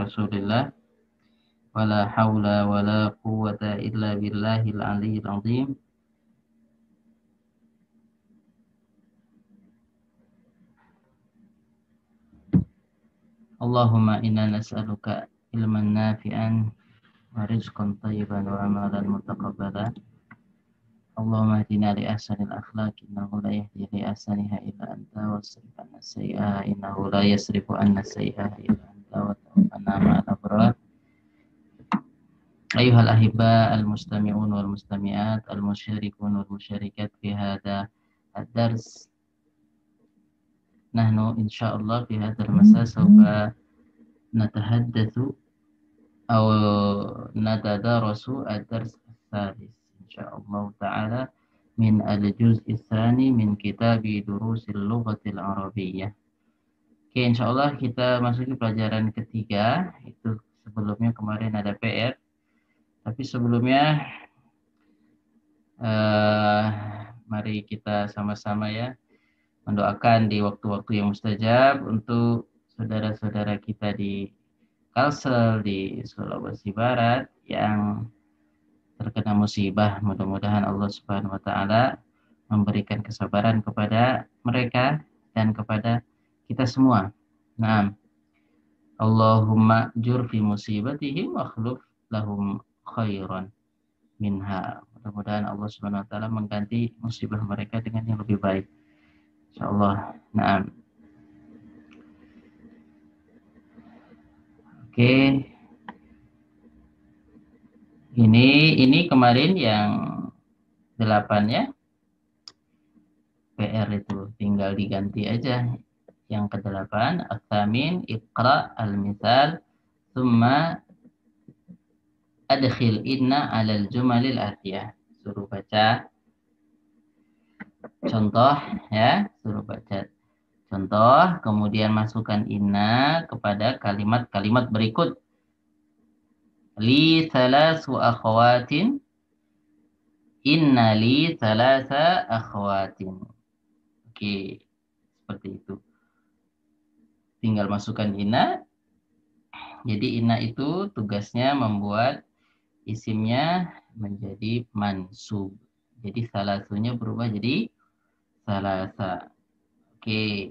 Rasulillah wala haula wala quwwata illa billahil aliyyil azim. Allahumma inna nas'aluka ilman nafi'an wa rizqan thayyiban wa amalan mutaqabbala. Allahumma hdina li ahsanil akhlaq innahu la yahdi li ahsaniha illa anta wasrif anna sayyi'aha innahu la yasrifu anna sayyi'aha illa anta wa tawaffana ma'al abrar. Ayuhal ahibba al-mustami'un wal mustami'at al-musyrikun wal musyrikat fi hadha ad-dars. Nahnu insyaallah fi hadzal masa sawfa natahaddatsu aw natadarasu ad-dars ats-tsalits insyaallah taala min al-juz' ats-tsani min kitabi durusil lughatil arabiyyah. Oke, insyaallah kita masuki pelajaran ketiga. Itu sebelumnya kemarin ada PR. Tapi sebelumnya mari kita sama-sama ya mendoakan di waktu-waktu yang mustajab untuk saudara-saudara kita di Kalsel, di Sulawesi Barat yang terkena musibah. Mudah-mudahan Allah Subhanahu wa taala memberikan kesabaran kepada mereka dan kepada kita semua. Nah, Allahumma jur fi musibatihim wa akhluf lahum khairan minha. Mudah-mudahan Allah Subhanahu wa taala mengganti musibah mereka dengan yang lebih baik. Insyaallah. Nah. Oke. Ini kemarin yang 8 ya. PR itu tinggal diganti aja. Yang ke-8 At-Tamin Iqra al-Mithal Thumma adkhil inna 'alal jumalil atiyah. Suruh baca contoh ya, suruh baca contoh, kemudian masukkan inna kepada kalimat-kalimat berikut. Li thalasu akhwatin, inna li thalasa akhwatin. Oke, seperti itu. Tinggal masukkan inna. Jadi inna itu tugasnya membuat isimnya menjadi mansub. Jadi salasunya berubah jadi salasa. Oke.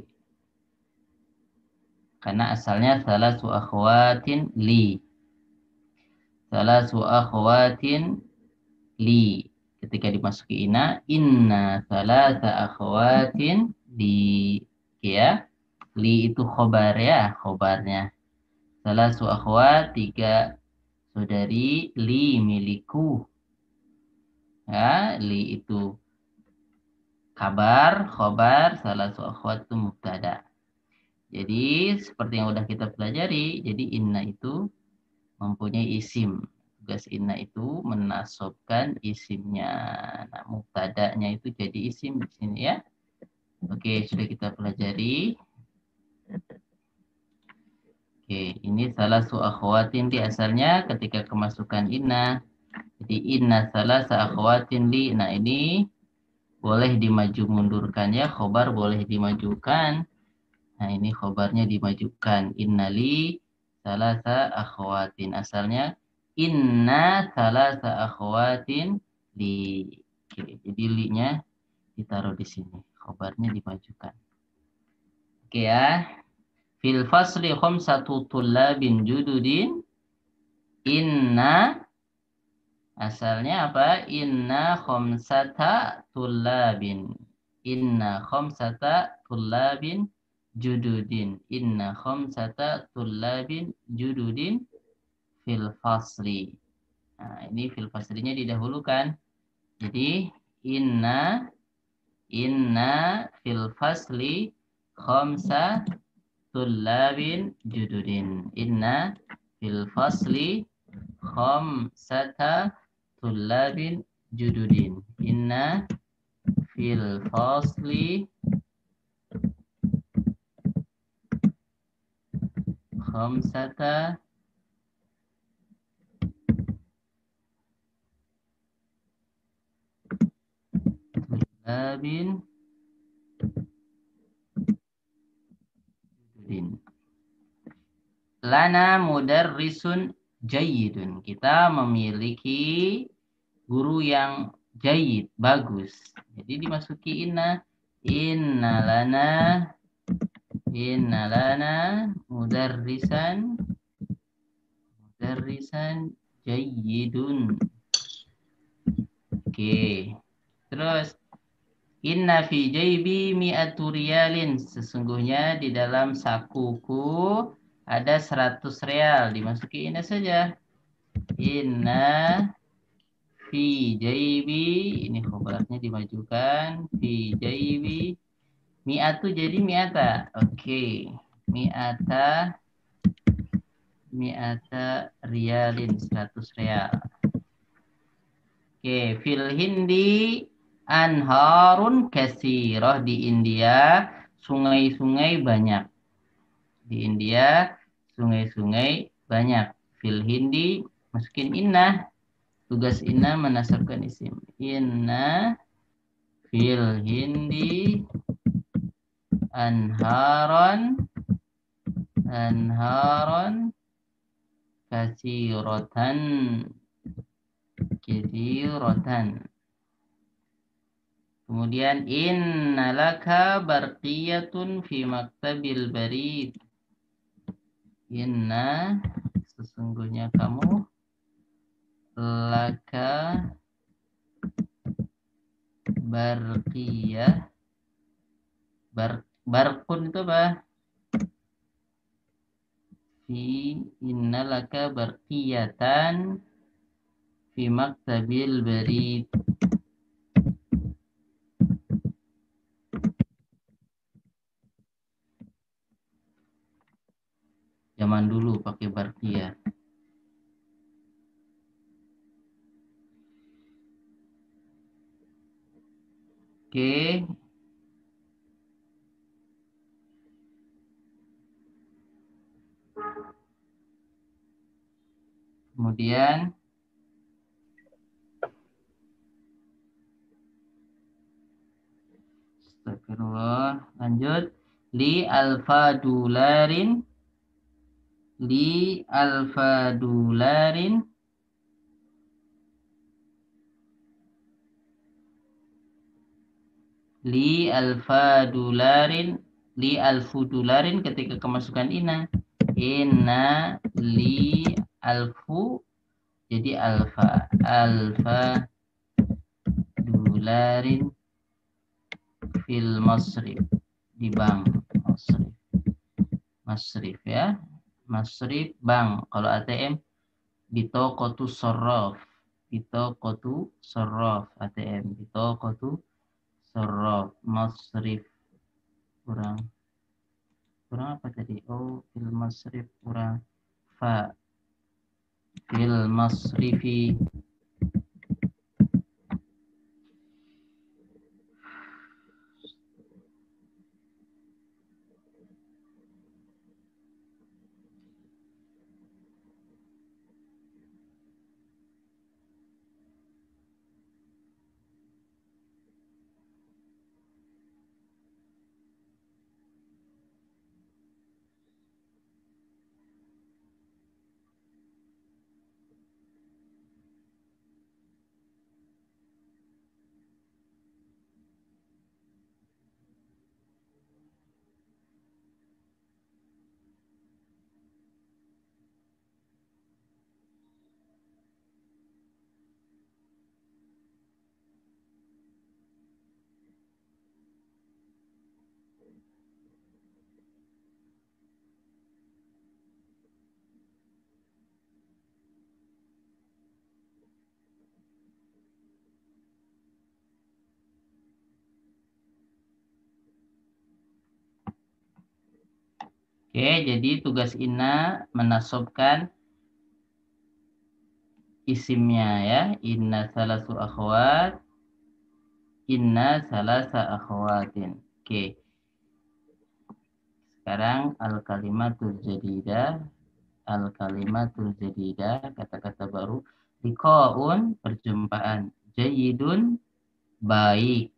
Karena asalnya salasu akhwatin li. Salasu akhwatin li. Ketika dimasuki inna salasa akhwatin li. Ya. Li itu khobar ya, khobarnya. Salasu akhwat 3 saudari, li milikku. Ya, li itu kabar, khobar, salasu akhwat itu mubtada. Jadi seperti yang udah kita pelajari, jadi inna itu mempunyai isim. Tugas inna itu menasobkan isimnya. Nah, mubtada'nya itu jadi isim di sini ya. Oke, sudah kita pelajari. Oke, ini salasu akhwatin li asalnya ketika kemasukan inna. Jadi inna salasa akhwatin li. Nah, ini boleh dimaju mundurkan ya, khobar boleh dimajukan. Nah, ini khobarnya dimajukan. Innali salasa akhwatin. Asalnya inna salasa akhwatin li. Oke, jadi li-nya ditaruh di sini. Khobarnya dimajukan. Oke ya. Fil fasli khamsatu tullabin jududin. Inna asalnya apa? Inna khamsata tullabin. Inna khamsata tullabin jududin. Inna khamsata tullabin jududin fil fasli. Nah, ini fil faslinya didahulukan. Jadi inna fil fasli khamsa tullabin jududin. Inna fil fasli khamsata tullabin jududin. Inna fil fasli khamsata tullabin jududin. lana mudarrisun jayyidun. Kita memiliki guru yang jayyid, bagus. Jadi dimasuki inna. Inna lana mudarrisan jayyidun. Oke. Terus inna fi jaybi mi'atu riyalin. Sesungguhnya di dalam sakuku ada 100 real. Dimasuki inna saja. Inna fi jaybi. Ini khobarnya dimajukan. Fi jaybi. Mi'atu jadi mi'ata. Oke. Mi'ata riyalin. 100 real. Oke. Fil hindi anharun katsiroh. Di India sungai-sungai banyak. Di India sungai-sungai banyak. Fil hindi masukin inna. Tugas inna menasabkan isim. Inna fil hindi anharon katsirotan. Kemudian innalaka barqiyatun fi maktabil barid. Inna sesungguhnya kamu laka barqiyah. Barkun itu apa? Innalaka barqiyatan fi maktabil barid. Zaman dulu pakai barqiyah. Oke. Kemudian astagfirullah, lanjut. Li alfa dolarin li alfa alfu dolarin ketika kemasukan inna li alfu jadi alfa dolarin fil masrif di bank masrif ya, masrif bank. Kalau ATM bitokotu sorrof ATM bitokotu sorrof. Masrif kurang apa tadi? Oh, fil masrif kurang fa fil masrifi. Oke, jadi tugas inna menasobkan isimnya ya. Inna salasu akhwat. Inna salasa akhwatin. Oke. Sekarang al-kalimatul jadidah. Kata-kata baru. Liqa'un, perjumpaan. Jayyidun, baik.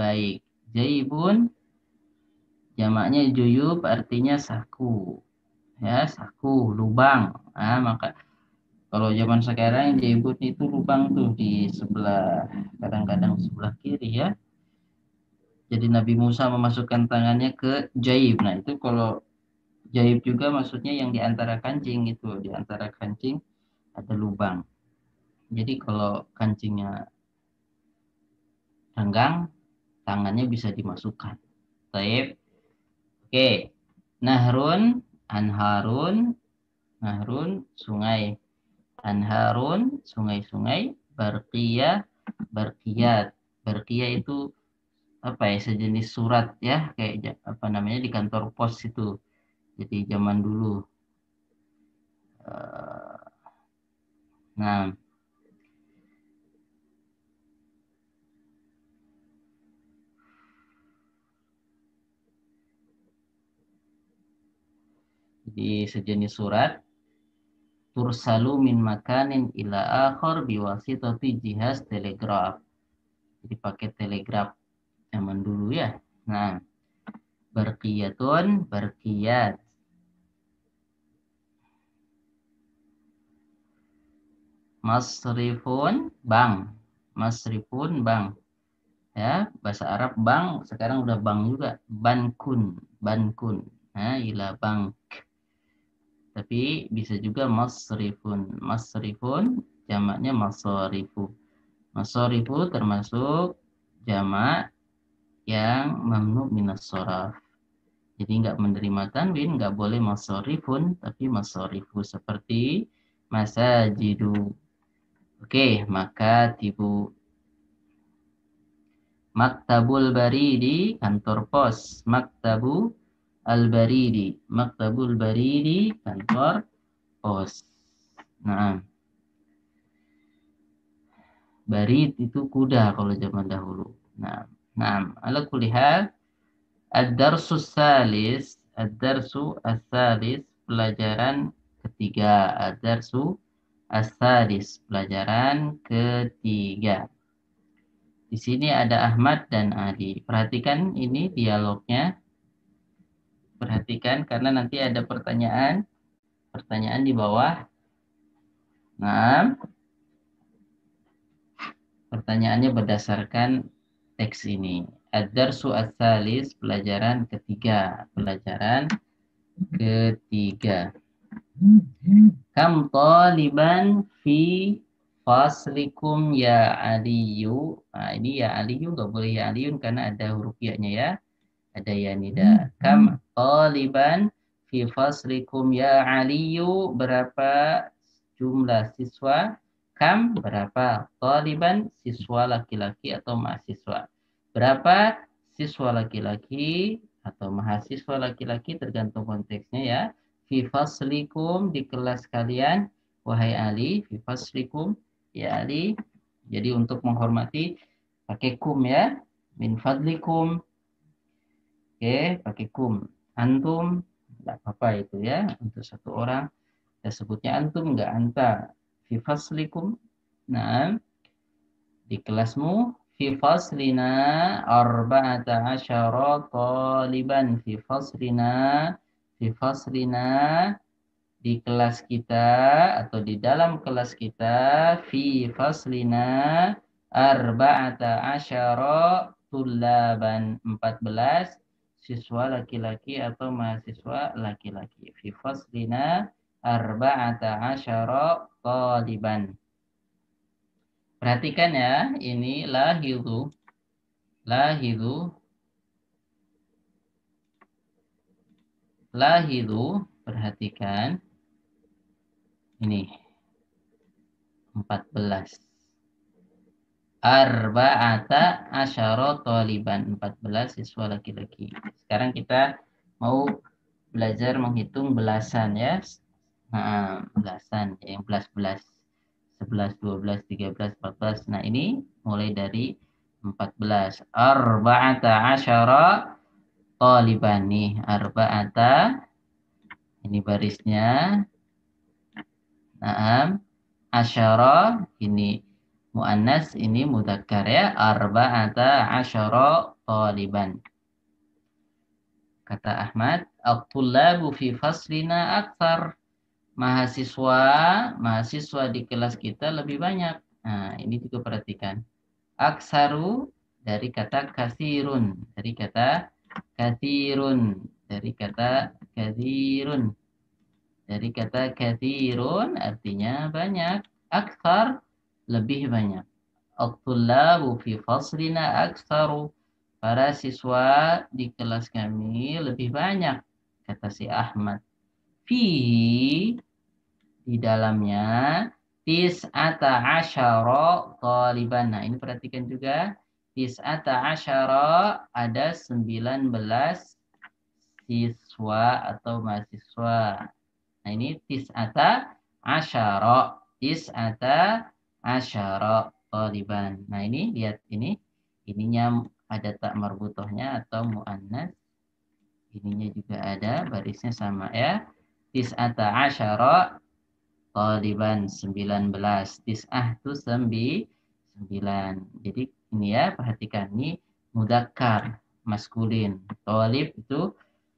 Jaybun, jamaknya juyub artinya saku. ya, saku, lubang. Nah, maka kalau zaman sekarang jaibut itu lubang tuh di sebelah, kadang-kadang sebelah kiri ya. Jadi Nabi Musa memasukkan tangannya ke jaib. Nah, itu kalau jaib juga maksudnya yang di antara kancing itu, di antara kancing ada lubang. Jadi kalau kancingnya renggang, tangannya bisa dimasukkan. Taib. Oke. Nahrun, anharun, nahrun, sungai. Anharun, sungai-sungai. Barqiyah, barqiyat. Barqiyah itu apa ya, sejenis surat ya, kayak apa namanya di kantor pos itu. Jadi zaman dulu. Eh, Nah, di sejenis surat tursalu min makanin ila akhir biwasitati jihaz telegraf. Jadi pakai telegraf zaman dulu ya. Nah, barqiyatun, barqiyat. Masrifun, bank. Masrifun, bank. Ya, bahasa Arab bank sekarang udah bank juga. Bankun, bankun. Nah, ila bank. Tapi bisa juga masrifun. Masrifun jamaknya masarifu. Masarifu termasuk jamak yang mamnu minas soraf. Jadi nggak menerima tanwin, nggak boleh masarifun, tapi masarifu seperti masajidu. Oke, maka tibu maktabul baridi, kantor pos. Maktabu al-baridi. Maktabul baridi, kantor pos. Nah, barid itu kuda kalau zaman dahulu. Nah, ala kulihal ad-darsu salis, ad-darsu as-salis, pelajaran ketiga. Ad-darsu as-salis, pelajaran ketiga. Di sini ada Ahmad dan Ali. Perhatikan ini dialognya. Perhatikan karena nanti ada pertanyaan di bawah. Nah, pertanyaannya berdasarkan teks ini. Ad-darsu as-salis, pelajaran ketiga. Pelajaran ketiga. Kam taliban fi faslikum ya Aliyu. Nah, ini ya Aliyu nggak boleh ya Aliyun karena ada huruf ya-nya ya. Ada ya nida. Kam taliban fi faslikum ya Aliyu. Berapa jumlah siswa? Kam berapa? Taliban siswa laki-laki atau mahasiswa. Berapa siswa laki-laki atau mahasiswa laki-laki tergantung konteksnya ya. Fi faslikum di kelas kalian. Wahai Ali, fi faslikum ya Ali. Jadi untuk menghormati pakai kum ya. Min fadlikum. Oke, pakai kum. Antum, enggak apa-apa itu ya. Untuk satu orang, kita sebutnya antum, enggak anta. Fi faslikum. Nah, di kelasmu. Fi faslina arba'ata asyara taliban. Fi faslina. Fi faslina. Di kelas kita atau di dalam kelas kita. Fi faslina arba'ata asyara tullaban. 14 siswa laki-laki atau mahasiswa laki-laki. Fi faslina arba'ata asyara taliban. Perhatikan ya, ini lahidu. Lahidu. Lahidu. Perhatikan. Ini. 14. Arba'ata asyara taliban. 14 siswa laki-laki. Sekarang kita mau belajar menghitung belasan ya. Nah, belasan yang belas-belas. 11, 12, 13, 14. Nah, ini mulai dari 14. Arba'ata asyara taliban nih. Arba'ata. Ini barisnya. Naam. Asyara. Ini mu'annas. Ini mudzakkar ya. Arba'ata asyara taliban. Kata Ahmad, At-tullabu fi faslina akthar. Mahasiswa di kelas kita lebih banyak. Nah, ini juga perhatikan. Aksaru dari kata kasirun, dari kata kathirun, dari kata kathirun, dari kata kathirun artinya banyak. Aksar lebih banyak. At-tullabu fi faslina aksaru. Para siswa di kelas kami lebih banyak, kata si Ahmad. Fihi, di dalamnya, tis'ata asyara taliban. Nah, ini perhatikan juga. Tis'ata asyara ada 19 siswa atau mahasiswa. Nah, ini tis'ata asyara. Tis'ata asyara taliban. Nah, ini lihat ini. Ininya ada tak marbutohnya atau mu'annas. Ininya juga ada, barisnya sama ya. Tis'ata asyara taliban 19. Tis'ah itu 9. Jadi ini ya, perhatikan ini mudzakkar maskulin. Talib itu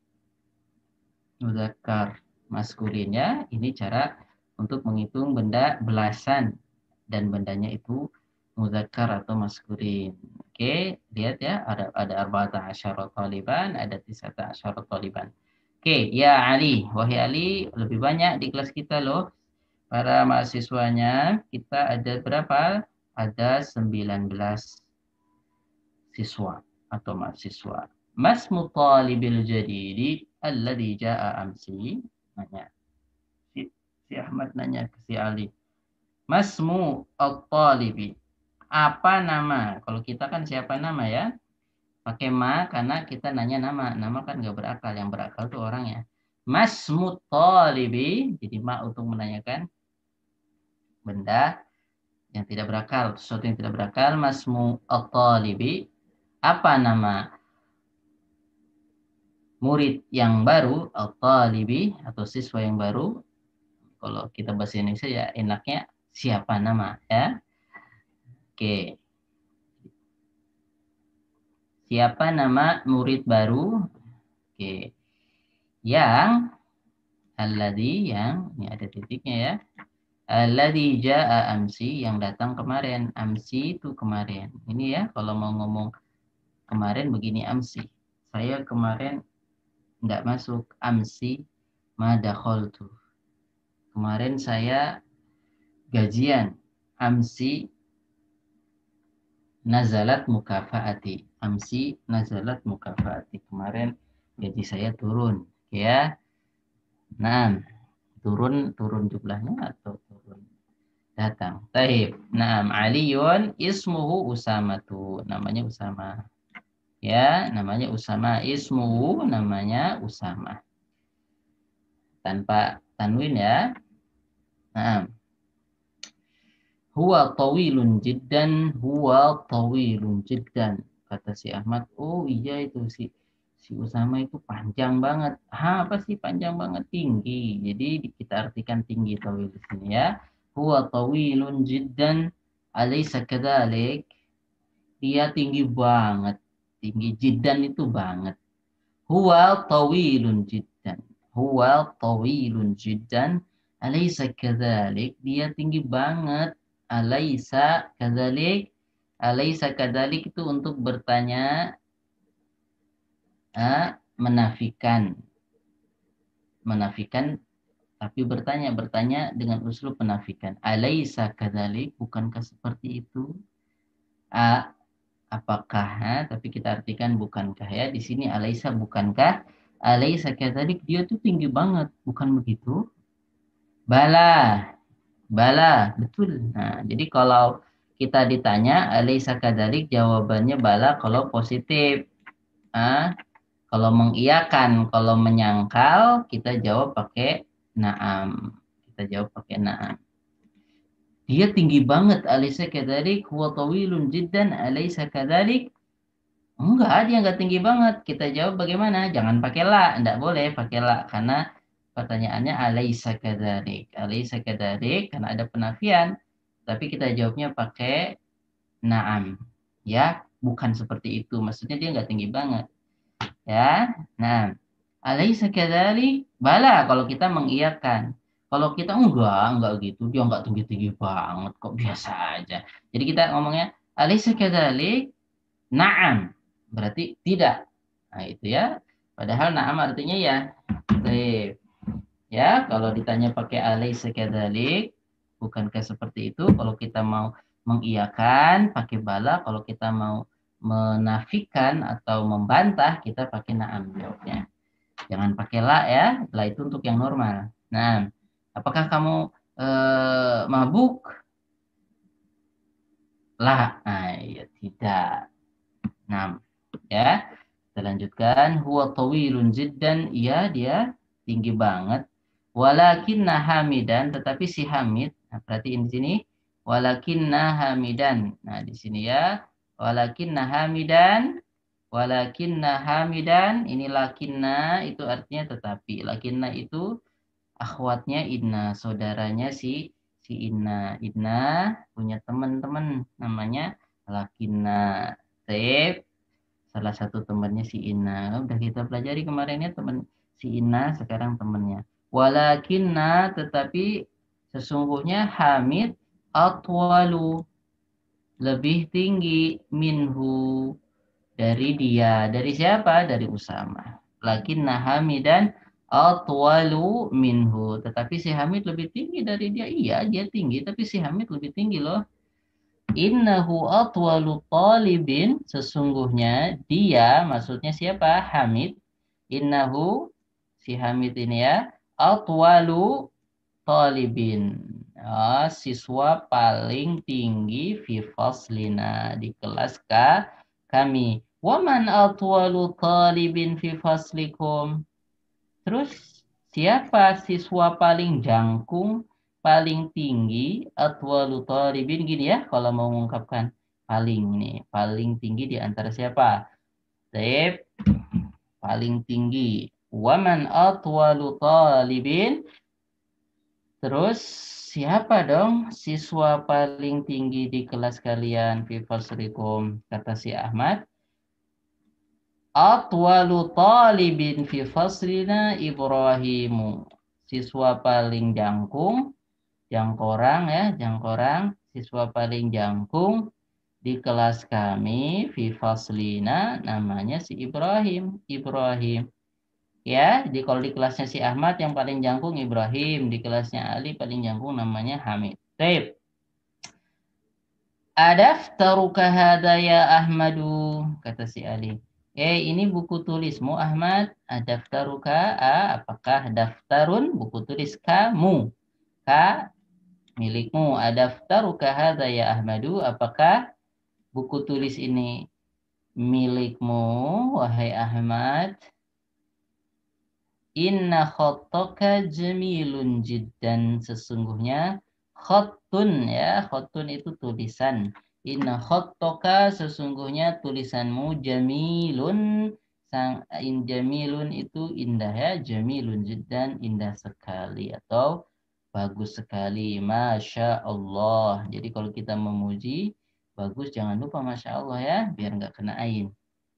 mudzakkar maskulin ya. Ini cara untuk menghitung benda belasan dan bendanya itu mudzakkar atau maskulin. Oke, lihat ya, ada arba'ata asyara taliban, ada tis'ata asyara taliban. Oke, ya Ali, wahai Ali, lebih banyak di kelas kita loh. Para mahasiswanya kita ada berapa? Ada 19 siswa atau mahasiswa. Masmu talibil jadidi alladhi ja'a amsi. Nanya. Si Ahmad nanya ke si Ali. Masmu at-talibi. Apa nama? Kalau kita kan siapa nama ya? Pakai ma karena kita nanya nama. Nama kan nggak berakal. Yang berakal tuh orang ya. Masmu talibi. Jadi ma untuk menanyakan benda yang tidak berakal, sesuatu yang tidak berakal. Masmu at-talibi, apa nama murid yang baru, at-talibi atau siswa yang baru. Kalau kita bahasa Indonesia ya enaknya siapa nama ya. Oke, siapa nama murid baru? Oke, yang alladhi, yang ini ada titiknya ya. Alladhi ja'a amsi, yang datang kemarin. Amsi itu kemarin. Ini ya kalau mau ngomong kemarin begini amsi. Saya kemarin nggak masuk. Amsi madakholtu. Kemarin saya gajian. Amsi nazalat mukafaati. Amsi nazalat mukafaati. Kemarin gaji saya turun. Ya. Nah, turun jumlahnya atau turun datang. Taib. Naam, Aliyun ismuhu Usamatu. Namanya Usama. Ya, namanya Usama. Ismuhu namanya Usama. Tanpa tanwin ya. Naam. Huwa tawilun jiddan, huwa tawilun jiddan. Kata si Ahmad, oh iya itu si Usama itu panjang banget. Apa sih panjang banget? Tinggi. Jadi kita artikan tinggi tawil di sini ya. Huwa tawilun jiddan, alaysa kadzalik? Dia tinggi banget. Tinggi jiddan itu banget. Huwa tawilun jiddan. Huwa tawilun jiddan, alaysa kadzalik? Dia tinggi banget. Alaysa kadzalik? Alaysa kadzalik itu untuk bertanya, menafikan. Menafikan tapi bertanya dengan uslub penafikan. Alaysa kadzalik? Bukankah seperti itu? Apakah? Tapi kita artikan bukankah ya. Di sini alaysa bukankah? Alaysa kadzalik? Dia tuh tinggi banget, bukan begitu? Bala. Bala, betul. Nah, jadi kalau kita ditanya alaysa kadzalik, jawabannya bala kalau positif. Kalau mengiyakan, kalau menyangkal, kita jawab pakai na'am. Kita jawab pakai na'am. Dia tinggi banget, alaysa kadzalik, huwa tawilun jiddan, alaysa kadzalik. Enggak, dia enggak tinggi banget. Kita jawab bagaimana? Jangan pakai la, enggak boleh pakai la karena pertanyaannya alaysa kadzalik. Alaysa kadzalik karena ada penafian, tapi kita jawabnya pakai na'am. Ya, bukan seperti itu. Maksudnya dia enggak tinggi banget. Ya. Nah, Alaisa kadzalik? Bala kalau kita mengiyakan. Kalau kita enggak gitu, dia enggak tinggi-tinggi banget, kok biasa aja. Jadi kita ngomongnya alaisa kadzalik? Na'am. Berarti tidak. Nah, itu ya. Padahal na'am artinya ya. Baik. Ya, kalau ditanya pakai alaisa kadzalik, bukankah seperti itu? Kalau kita mau mengiyakan pakai bala, kalau kita mau menafikan atau membantah, kita pakai na'am jawabnya. Jangan pakai la ya. La itu untuk yang normal. Nah, apakah kamu mabuk? La. Nah, ya tidak. Nah, ya. Kita lanjutkan. Huwa tawilun jiddan. Iya, dia tinggi banget. Walakinna hamidan. Tetapi si Hamid. Nah, perhatiin di sini. Walakinna hamidan. Nah, di sini ya. Walakinna hamidan. Walakinna hamidan. Ini lakinna itu artinya tetapi. Lakinna itu akhwatnya Inna, saudaranya si Inna. Inna punya teman-teman namanya Lakinna. Tep, salah satu temannya si Inna. Udah kita pelajari kemarinnya teman si Inna, sekarang temannya. Walakinna tetapi sesungguhnya Hamid atwalu lebih tinggi minhu dari dia. Dari siapa? Dari Usama. Lakinna Hamidan atwalu minhu. Tetapi si Hamid lebih tinggi dari dia. Iya, dia tinggi, tapi si Hamid lebih tinggi loh. Innahu atwalu talibin. Sesungguhnya dia, maksudnya siapa? Hamid. Innahu, si Hamid ini ya. Atwalu talibin. Siswa paling tinggi fi faslina di kelas kami. Waman atwalu talibin fi faslikum. Terus siapa siswa paling jangkung, paling tinggi, atwalu talibin gini ya kalau mau mengungkapkan paling ini, paling tinggi di antara siapa? Tep, paling tinggi. Waman atwalu talibin. Terus siapa dong siswa paling tinggi di kelas kalian fi fasrikum? Kata si Ahmad. Atwalu talibin fi faslina Ibrahimu. Siswa paling jangkung, jangkorang ya, jangkorang. Siswa paling jangkung di kelas kami fi faslina namanya si Ibrahim. Ibrahim. Ya, kalau di kelasnya si Ahmad yang paling jangkung Ibrahim, di kelasnya Ali paling jangkung namanya Hamid. Taib. Adaftaruka hada ya Ahmadu, kata si Ali. Ini buku tulismu Ahmad. Adaftaruka, apakah daftarun buku tulis kamu? Ka milikmu. Adaftaruka hada ya Ahmadu, apakah buku tulis ini milikmu wahai Ahmad? Inna khotoka jamilun jiddan. Sesungguhnya khotun ya. Khotun itu tulisan. Inna khotoka sesungguhnya tulisanmu jamilun. Jamilun itu indah ya. Jamilun jiddan indah sekali. Atau bagus sekali. Masya Allah. Jadi kalau kita memuji bagus jangan lupa Masya Allah ya. Biar nggak kena ain.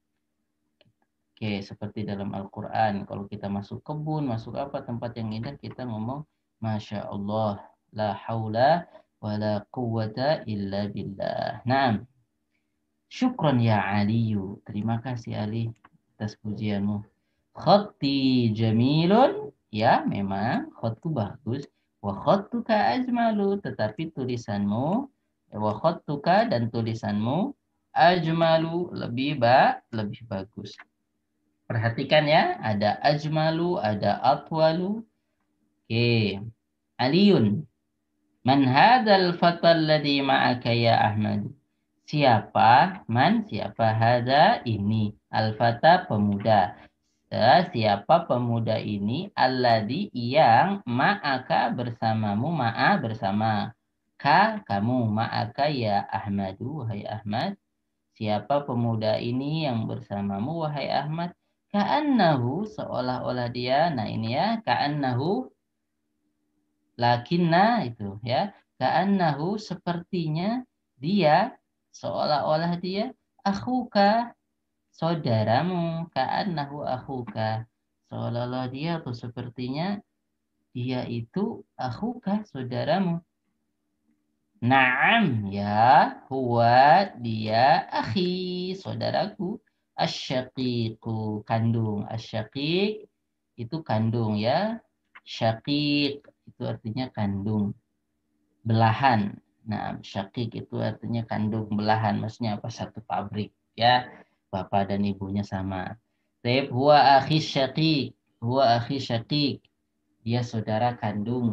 Oke, seperti dalam Al-Quran. Kalau kita masuk kebun, masuk apa tempat yang indah, kita ngomong, Masya Allah, la hawla wa la quwwata illa billah. Nah, syukron ya Aliyu. Terima kasih Ali atas pujianmu. Khatti jamilun. Ya, memang khatku bagus. Wa khattuka ajmalu. Tetapi tulisanmu, wa khattuka dan tulisanmu, ajmalu lebih bagus. Perhatikan ya, ada ajmalu, ada atwalu. Oke. Aliun. Man hadzal fatal ladzi ma'aka ya Ahmad? Siapa? Man? Siapa hada? Ini. Al-fata pemuda. Siapa pemuda ini? Alladzi yang ma'aka bersamamu. Ma'a bersama. Kamu. Ma'aka ya Ahmadu. Wahai Ahmad. Siapa pemuda ini yang bersamamu, wahai Ahmad? Ka'annahu, seolah-olah dia. Nah ini ya, ka'annahu, lakinna itu ya. Ka'annahu, sepertinya dia, seolah-olah dia, akhuka, saudaramu. Ka'annahu akhuka, Seolah-olah dia atau sepertinya dia itu akhuka, saudaramu. Naam, ya, huwa, dia, akhi, saudaraku. Asyaqiqu, kandung. Asyaqiq itu kandung ya. Syaqiq itu artinya kandung. Belahan. Nah, syaqiq itu artinya kandung, belahan. Maksudnya apa? Satu pabrik ya. Bapak dan ibunya sama. Taib, huwa akhi syaqiq. Huwa akhi syaqiq. Dia saudara kandung.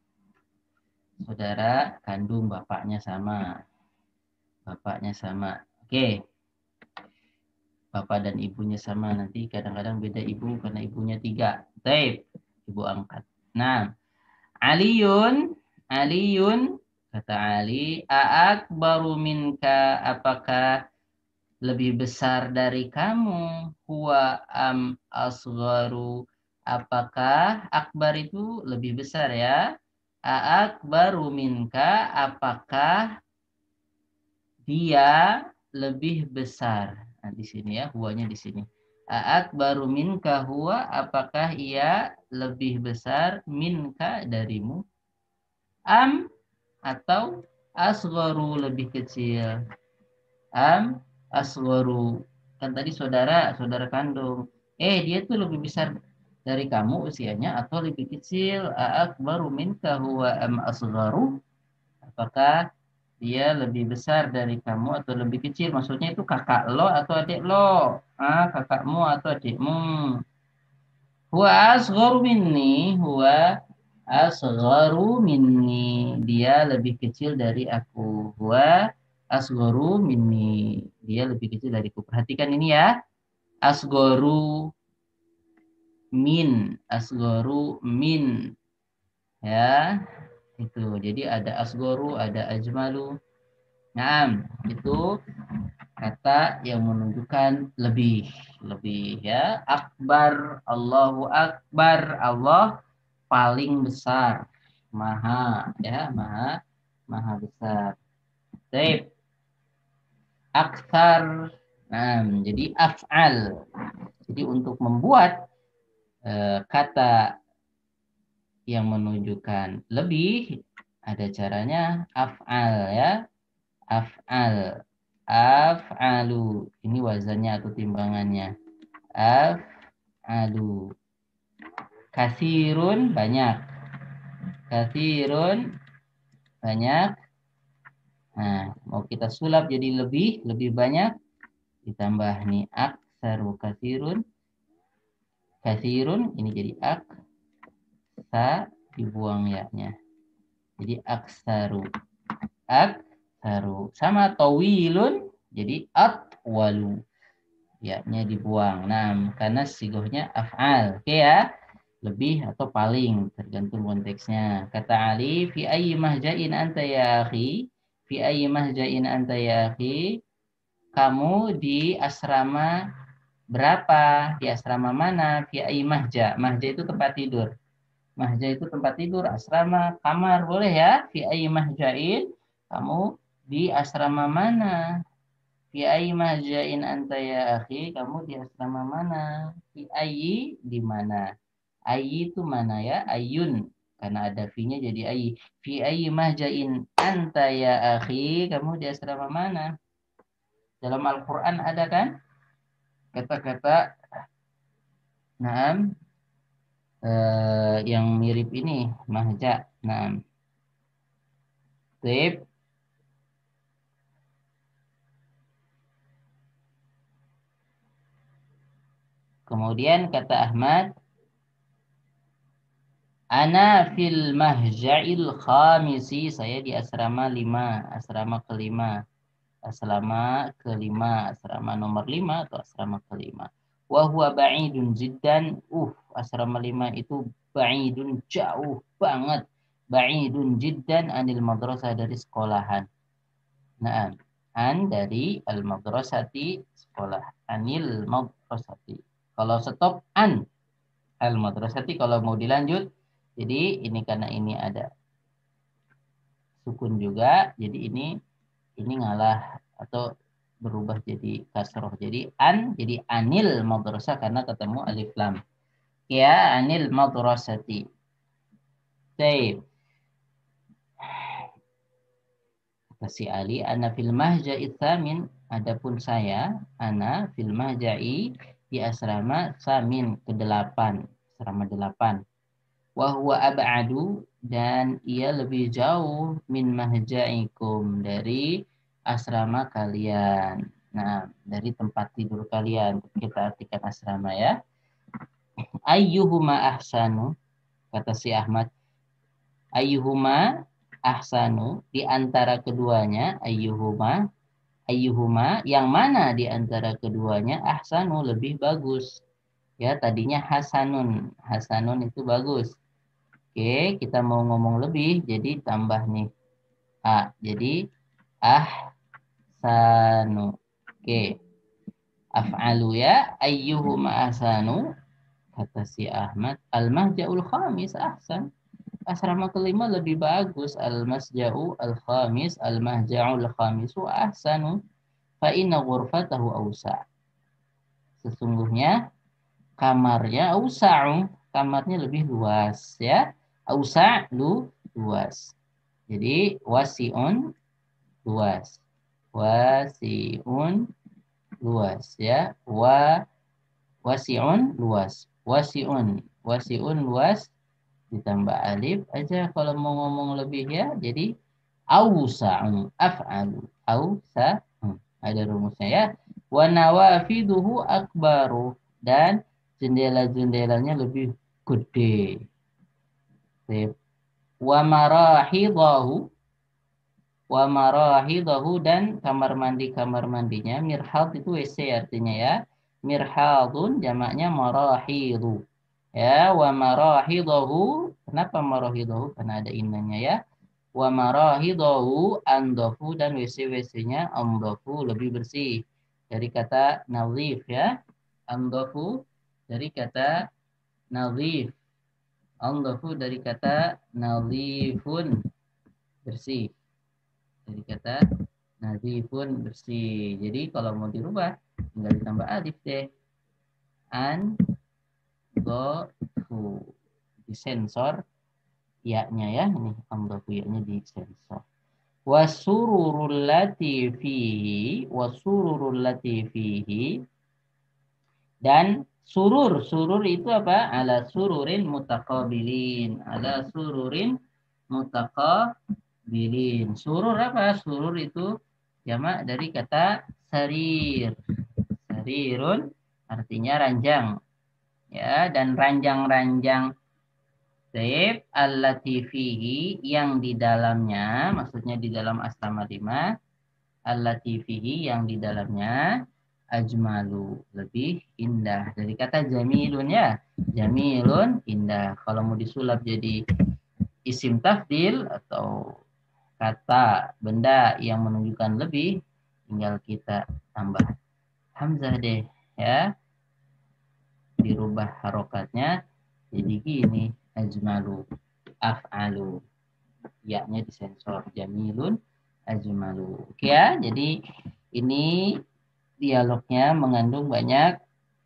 Saudara kandung bapaknya sama. Bapaknya sama. Oke. Bapak dan ibunya sama. Nanti kadang-kadang beda ibu karena ibunya 3. Taib. Ibu angkat. Nah. Aliyun. Aliyun. Kata Ali. A'akbaru minka. Apakah lebih besar dari kamu? Huwa am asgharu. Apakah akbar itu lebih besar ya? A'akbaru minka. Apakah dia lebih besar? Nah, di sini ya, huwanya di sini. Akbaru minka huwa, apakah ia lebih besar minka darimu? Am atau asgharu lebih kecil? Am asgharu. Kan tadi saudara, saudara kandung. Dia tuh lebih besar dari kamu usianya atau lebih kecil? Akbaru minka huwa am asgharu? Apakah dia lebih besar dari kamu atau lebih kecil? Maksudnya itu kakak lo atau adik lo? Kakakmu atau adikmu? Huwa asgharu minni. Huwa asgharu minni. Dia lebih kecil dari aku. Huwa asgharu minni. Dia lebih kecil dariku. Perhatikan ini ya. Asgharu min. Asgharu min. Ya, itu. Jadi ada asgharu, ada ajmalu. Nah, itu kata yang menunjukkan lebih ya. Akbar, Allahu Akbar, Allah paling besar, maha ya, maha besar. Baik, aktsar. Nah, jadi af'al. Jadi untuk membuat kata yang menunjukkan lebih ada caranya af'al ya. Af'al. Af'alu. Ini wazannya atau timbangannya. Af'alu. Kasirun banyak. Kasirun banyak. Nah, mau kita sulap jadi lebih banyak. Ditambah nih aksaru kasirun. Kasirun ini jadi aksa, dibuang ya-nya. Jadi aksaru. Aksaru. Sama tawilun jadi atwalu. Ya-nya dibuang. Nah, karena sigohnya af'al. Oke ya. Lebih atau paling tergantung konteksnya. Kata Ali, fi ayyi mahja'in anta ya akhi? Fi ayyi mahja'in anta ya akhi? Kamu di asrama berapa? Di asrama mana? Fi ayyi mahja'. Mahja itu tempat tidur. Mahja itu tempat tidur, asrama, kamar, boleh ya? Fi ayyi mahja'in? Kamu di asrama mana? Fi ayyi mahja'in anta ya akhi? Kamu di asrama mana? Fi ayyi di mana? Ayyi itu mana ya? Ayun. Karena ada fi-nya jadi ayyi. Fi ayyi mahja'in anta ya akhi? Kamu di asrama mana? Dalam Al-Quran ada kan? Kata-kata naam yang mirip ini. Mahja. Naam. Tip. Kemudian kata Ahmad. Ana fil mahja'il khamisi. Saya di asrama 5. Asrama kelima. Asrama nomor 5 atau asrama kelima. Wa huwa ba'idun jiddan. Asrama 5 itu ba'idun jauh banget. Ba'idun jiddan anil madrasah dari sekolahan. Nah, dari al madrasati sekolah. Anil madrasati. Kalau stop an al madrasati, kalau mau dilanjut. Jadi ini karena ini ada sukun juga. Jadi ini ngalah atau berubah jadi kasroh. Jadi an jadi anil madrasah karena ketemu alif lam. Ya, anil madrasati. Baik. Kata si Ali, ana fil mahja'i tsamin, adapun saya, ana fil mahja'i di asrama samin ke-8, asrama 8. Wa huwa ab'adu, dan ia lebih jauh min mahja'ikum, dari asrama kalian. Nah, dari tempat tidur kalian. Kita artikan asrama ya. Ayyuhuma ahsanu, kata si Ahmad. Ayyuhuma ahsanu, di antara keduanya, ayyuhuma, yang mana di antara keduanya ahsanu, lebih bagus. Ya, tadinya hasanun. Hasanun itu bagus. Oke, kita mau ngomong lebih, jadi tambah nih A. Jadi ahsanu. Oke, af'alu ya. Ayyuhuma ahsanu, kata si Ahmad. Al-mahja'ul khamis ahsan. Asrama kelima lebih bagus. Al-masja'u al-khamis, al-mahja'ul khamisu ahsanu. Fa'inna ghurfatahu awsa'. Sesungguhnya kamarnya awsa'u, kamarnya lebih luas ya. Awsa' luas. Jadi wasi'un luas. Wasi'un luas ya. Wasi'un luas. Wasi'un luas, ditambah alif aja kalau mau ngomong lebih ya. Jadi awsa'u, af'alu, awsa'u. Ada rumusnya ya. Wa nawafiduhu akbaru, dan jendela-jendelanya lebih gede. Wa marahidahu, dan kamar mandinya. Mirhad itu WC artinya ya. Mirhadun jamaknya marahidu. Ya, wa marahidahu. Kenapa marahidahu? Karena ada innanya ya. Wa marahidahu andafu, dan WC-WC-nya andafu, lebih bersih. Dari kata nazif ya. Andafu dari kata nazif. Andafu dari kata nazifun, bersih. Dari kata nazifun, bersih. Jadi kalau mau dirubah tinggal ditambah alif deh. Andafu. Disensor ya-nya ya. Ini andafu ya-nya disensor. Wasururul lati fihi, dan surur itu apa? Ala sururin mutaqabilin. Ala sururin mutaqabilin. Surur apa? Surur itu jamak dari kata sarir. Sarirun artinya ranjang. Ya, dan ranjang-ranjang Taib allati fihi, yang di dalamnya, maksudnya di dalam asrama 5, allati fihi, yang di dalamnya, ajmalu, lebih indah. Dari kata jamilun ya. Jamilun, indah. Kalau mau disulap jadi isim tafdil atau kata benda yang menunjukkan lebih, tinggal kita tambah hamzah deh ya. Dirubah harokatnya jadi gini, ajmalu, af'alu. Ya-nya disensor, jamilun, ajmalu. Oke ya, jadi ini dialognya mengandung banyak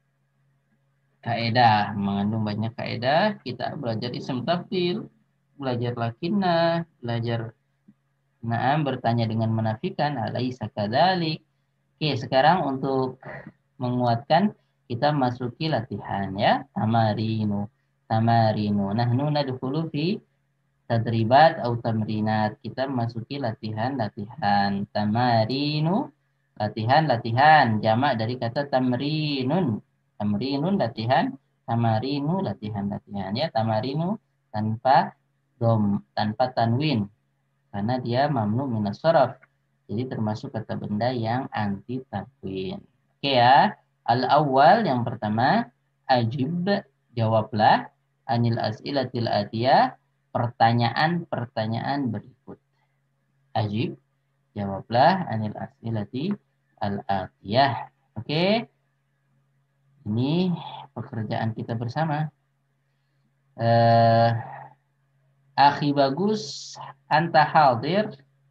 kaedah. Kita belajar isim tafdil, belajar lakinna, belajar na'am, bertanya dengan menafikan, alaisa kadzalik. Oke, sekarang untuk menguatkan kita masuki latihan ya. Tamarinu. Nahnu nadkhulu fi tadribat atau tamrinat. Kita masuki latihan. Tamarinu, latihan. Jamak dari kata tamrinun. Tamrinun latihan. Tamarinu latihan. Ya, tamarinu tanpa tanpa tanwin. Karena dia mamnu minas shoraf. Jadi termasuk kata benda yang anti tanwin. Oke ya. Al-awwal, yang pertama, ajib, jawablah, anil as'ilatil atiyah, pertanyaan-pertanyaan berikut. Ajib, jawablah, anil as'ilati al-atiyah. Oke. Ini pekerjaan kita bersama. Akhi bagus, anta hadir.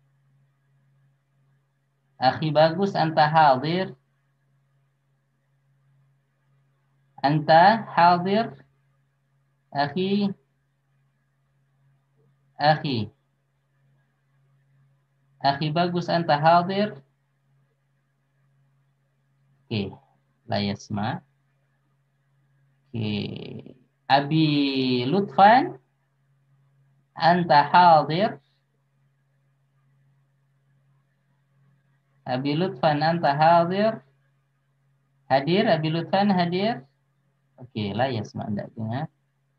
Akhi bagus, anta hadir. Akhi, akhi. Akhi bagus anta hadir. Oke, la yasma. Oke. Abi Lutfan, anta hadir. Abi Lutfan, anta hadir. Hadir, Abi Lutfan hadir. Oke, la yasma enggak dengar.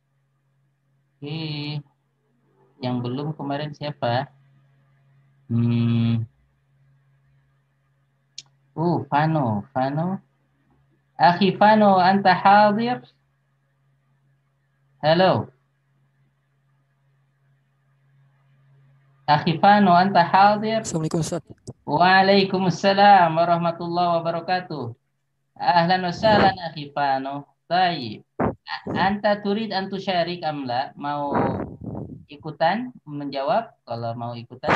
Oke, yang belum kemarin siapa? Hmm. Fano. Akhi Fano, anta hadir? Halo. Akhi Fano, anta hadir? Assalamualaikum Ustaz. Waalaikumsalam warahmatullahi wabarakatuh. Ahlan wa sahlan akhi Fano. Baik. Anta turid an tusyarik amla? Mau ikutan menjawab? Kalau mau ikutan.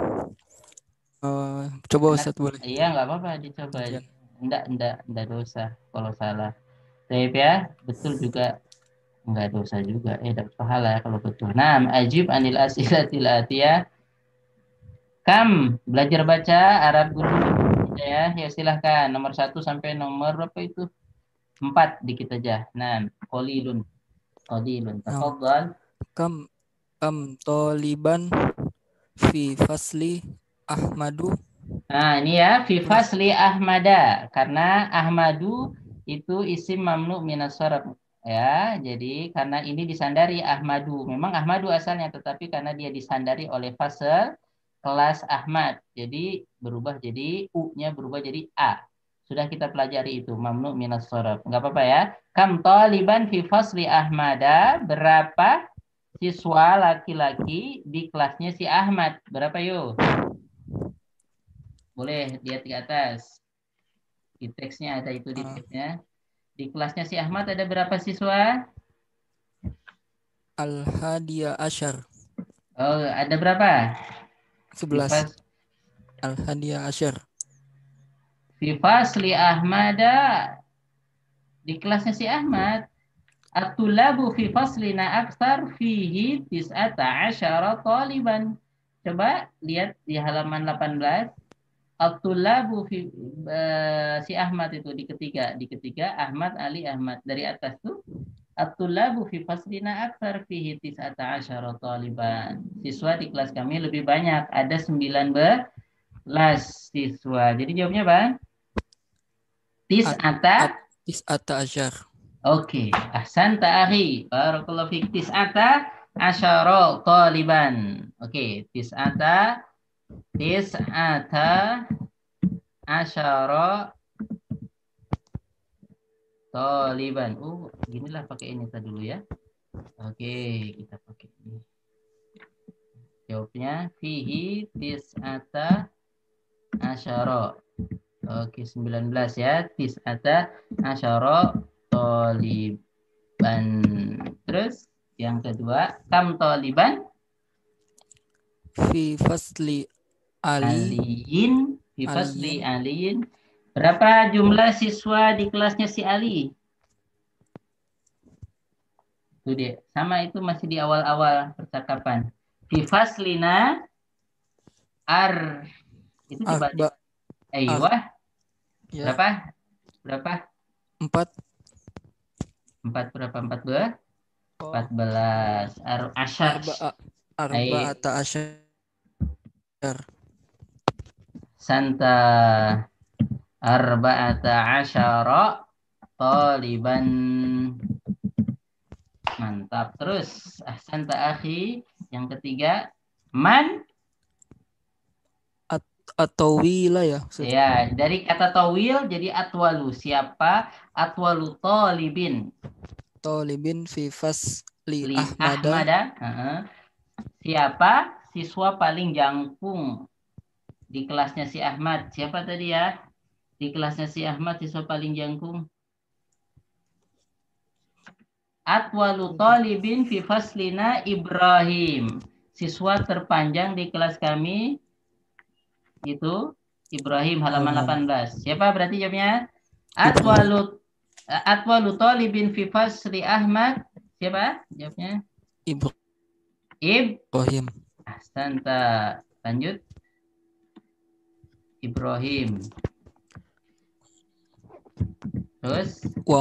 Coba Anak, Ustaz boleh. iya nggak apa-apa dicoba. Gantian. Enggak dosa kalau salah. Tapi ya, betul juga enggak dosa juga. Dapat pahala ya kalau betul. Nah, ajib anil asilatil atiyah. Kam belajar baca Arab dulu ya. Ya silahkan. Nomor 1 sampai nomor berapa itu? 4 dikit aja. Nah, qalilun. Qalilun. Nah, Tafadhal. kam kam toliban fi fasli Ahmadu. Nah, ini ya fi Terus fasli Ahmada karena Ahmadu itu isim mamnu minas sharaf ya. Jadi karena ini disandari Ahmadu. Memang Ahmadu asalnya tetapi karena dia disandari oleh fasel kelas Ahmad. Jadi berubah jadi U-nya berubah jadi A. Sudah kita pelajari itu mamnu minas sharaf. Enggak apa-apa ya. Kam taliban fi fasli Ahmada, berapa siswa laki-laki di kelasnya si Ahmad? Berapa yuk? Boleh lihat di atas. Di teksnya ada itu di uh, teksnya. Di kelasnya si Ahmad ada berapa siswa? Al-Hadiya Asyar. Oh, ada berapa? 11. Vivas, Al-Hadiya Asyar. Vivasli Ahmada di kelasnya si Ahmad. At-tulabu fi faslina aktsar fihi tis'ata asyara taliban. Coba lihat di halaman 18. At-tulabu fi si Ahmad itu di ketiga Ahmad Ali Ahmad dari atas tuh At-tulabu fi faslina aktsar fihi tis'ata asyara taliban. Siswa di kelas kami lebih banyak, ada 19 siswa. Jadi jawabnya Bang? At Tis'ata. at Tis'ata Asyar. Oke, ahsanta akhi. Barakallahu fik. Tis'ata asyara taliban. Oke, tis'ata asyara taliban. Ginilah pakai ini tadi dulu ya. Oke, kita pakai ini. Jawabnya fihi tis'ata asyara. Oke, 19 ya. Tis'ata asyara taliban. Terus yang kedua, kam taliban? Fi fasli Ali. Aliin. Fi fasli Aliyin. aliin. Berapa jumlah siswa di kelasnya si Ali? Itu dia. Sama itu masih di awal-awal percakapan. Fi faslina ar. Itu coba di. Arba. Ar, Wah, ya. berapa? Berapa? 4. 4 berapa? 14? Oh, 14. Asyar. Arba'a. Ai Arba'ata Asyar. santa arba'ata asyara taliban. Mantap. Terus santa akhi yang ketiga man. Atau wila ya Ustaz. Ya, dari kata tawil jadi atwalu. Siapa? Atwalu talibin. Tolibin fi fasli Li Ahmada. Ahmada. Siapa siswa paling jangkung di kelasnya si Ahmad? Siapa tadi ya? Di kelasnya si Ahmad siswa paling jangkung. Atwalu talibin fi faslina Ibrahim. Siswa terpanjang di kelas kami itu Ibrahim halaman Nam. 18. Siapa berarti jawabnya? Ibrahim. Atwalu Atwalu talibin fi fasli Ahmad. Siapa jawabnya? Ibrahim. Ahsanta. Lanjut. Ibrahim. Terus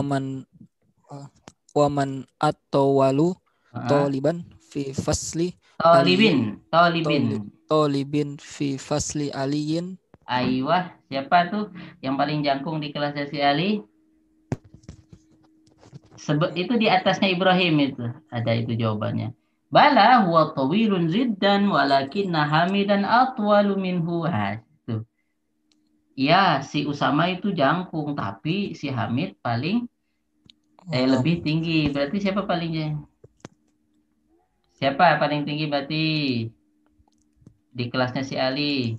waman atau walu toliban fi fasli aliyin tolibin fi fasli aliyin. Aywah, siapa tuh yang paling jangkung di kelasnya si Ali? Itu di atasnya Ibrahim itu. Ada itu jawabannya. Bala huwa tawilun ziddan walakinna hamidan atwalu minhu. Tuh. Ya, si Usama itu jangkung, tapi si Hamid paling lebih tinggi. Berarti siapa palingnya? Siapa paling tinggi berarti di kelasnya si Ali?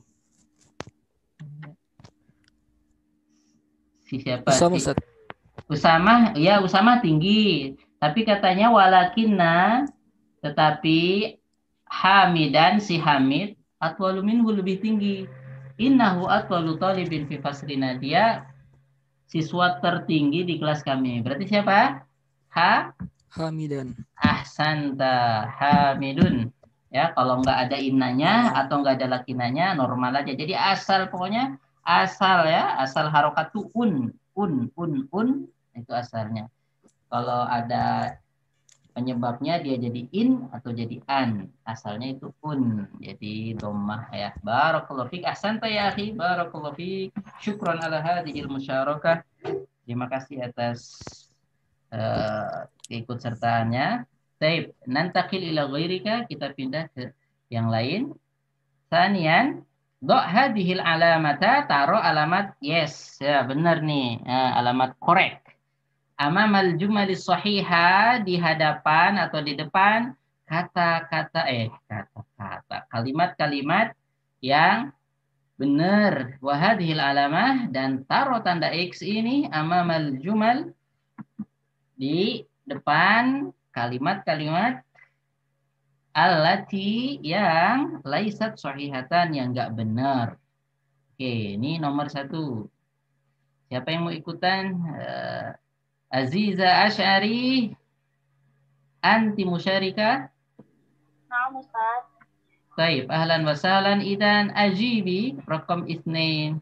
Si siapa Usama, sih? Usama, ya Usama tinggi. Tapi katanya walakinna, tetapi Hamidan si Hamid atwalu minhu lebih tinggi. Innahu atwalu talibin fi fasrina. Dia siswa tertinggi di kelas kami. Berarti siapa? Hamidan. Ahsanta Hamidun. Ya, kalau nggak ada innanya atau nggak ada lakinanya normal aja. Jadi asal pokoknya asal ya, asal harokat tuh un itu asalnya. Kalau ada penyebabnya dia jadi in atau jadi an, asalnya itu un, jadi dhammah ya. Barakallahu fik, ahsanta ya akhi, barakallahu fik. Syukran ala hadhil musyarakah. Terima kasih atas keikutsertaannya. Baik, nantakil ila ghairika, kita pindah ke yang lain. Sanian, do hadhil alamata, taruh alamat yes, ya benar nih, alamat korek. Amamal jumalis sahihah, di hadapan atau di depan kata-kata kalimat-kalimat yang benar. Wahadhil alamah, dan taruh tanda X ini amamal jumal, di depan kalimat-kalimat allati yang laisat sahihatan, yang enggak benar. Oke, ini nomor 1. Siapa yang mau ikutan? Aziza Asy'ari, anti musyarika? Nah, Ustaz. Baik, ahlan wa sahlan, idan ajibi rakam 2.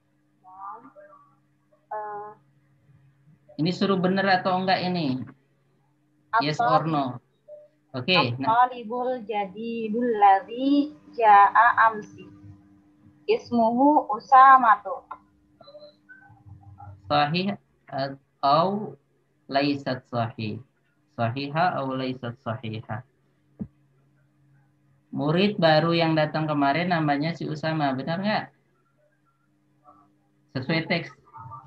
Ini suruh benar atau enggak ini? Yes or no? Oke. At-talibul jadidul ladzi jaa amsi. Ismuhu Usamatu. Sahih atau laisat sahih? Sahihah atau laisat sahihah? Murid baru yang datang kemarin namanya si Usama, benar nggak? Sesuai teks.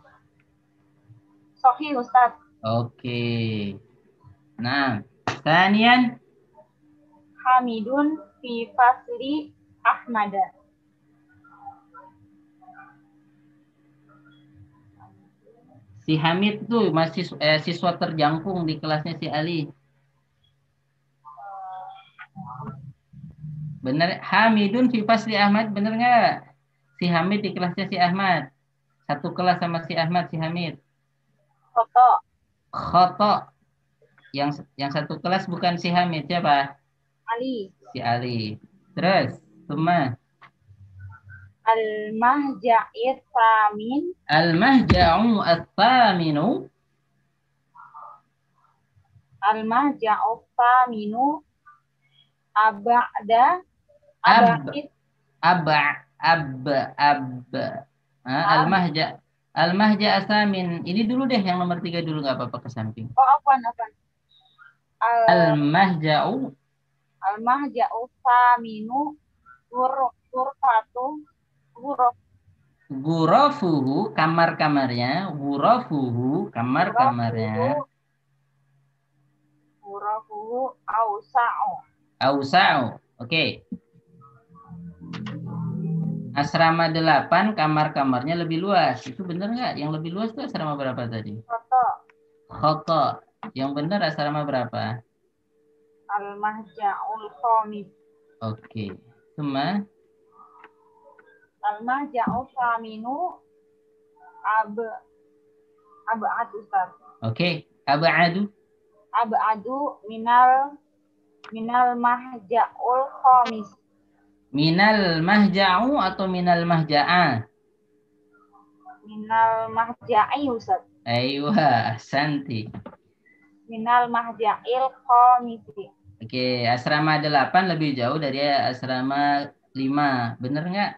Sahih, Ustaz. Oke. Nah, Tanian Hamidun fi fasli Ahmada. Si Hamid tuh masih siswa terjangkung di kelasnya si Ali. Bener, Hamidun fi fasli Ahmad, bener nggak? Si Hamid di kelasnya si Ahmad. Satu kelas sama si Ahmad, si Hamid. Khoto. Yang satu kelas bukan si Hamid, siapa? Ali. Si Ali. Terus, Tuma. Al-mahja'ir famin. Al-mahja'u at-taminu. Al-mahja'u faminu aba'da Al-mahja asamin. Ini dulu deh, yang nomor 3 dulu, nggak apa-apa, ke samping. Oh, apaan? Al-mahja'u faminu gurfatu Gurafuhu, kamar-kamarnya. Gurafuhu, kamar-kamarnya. Gurafuhu ausa'u. Ausa'u. Oke. Asrama 8, kamar-kamarnya lebih luas. Itu benar nggak? Yang lebih luas itu asrama berapa tadi? Khoto. Yang benar asrama berapa? Al-mahja'ul khamis. Oke. Cuma Al-mahja'u faminu ab'ad, Ustaz. Oke. Ab'adu. ab'adu minal mahja'ul khamis. Minal mahja'u atau minal mahja'a? Minal mahja'i Ustaz. Aywa, ahsanti. Minal mahja'il khamisi. Oke, asrama 8 lebih jauh dari asrama 5. Bener nggak?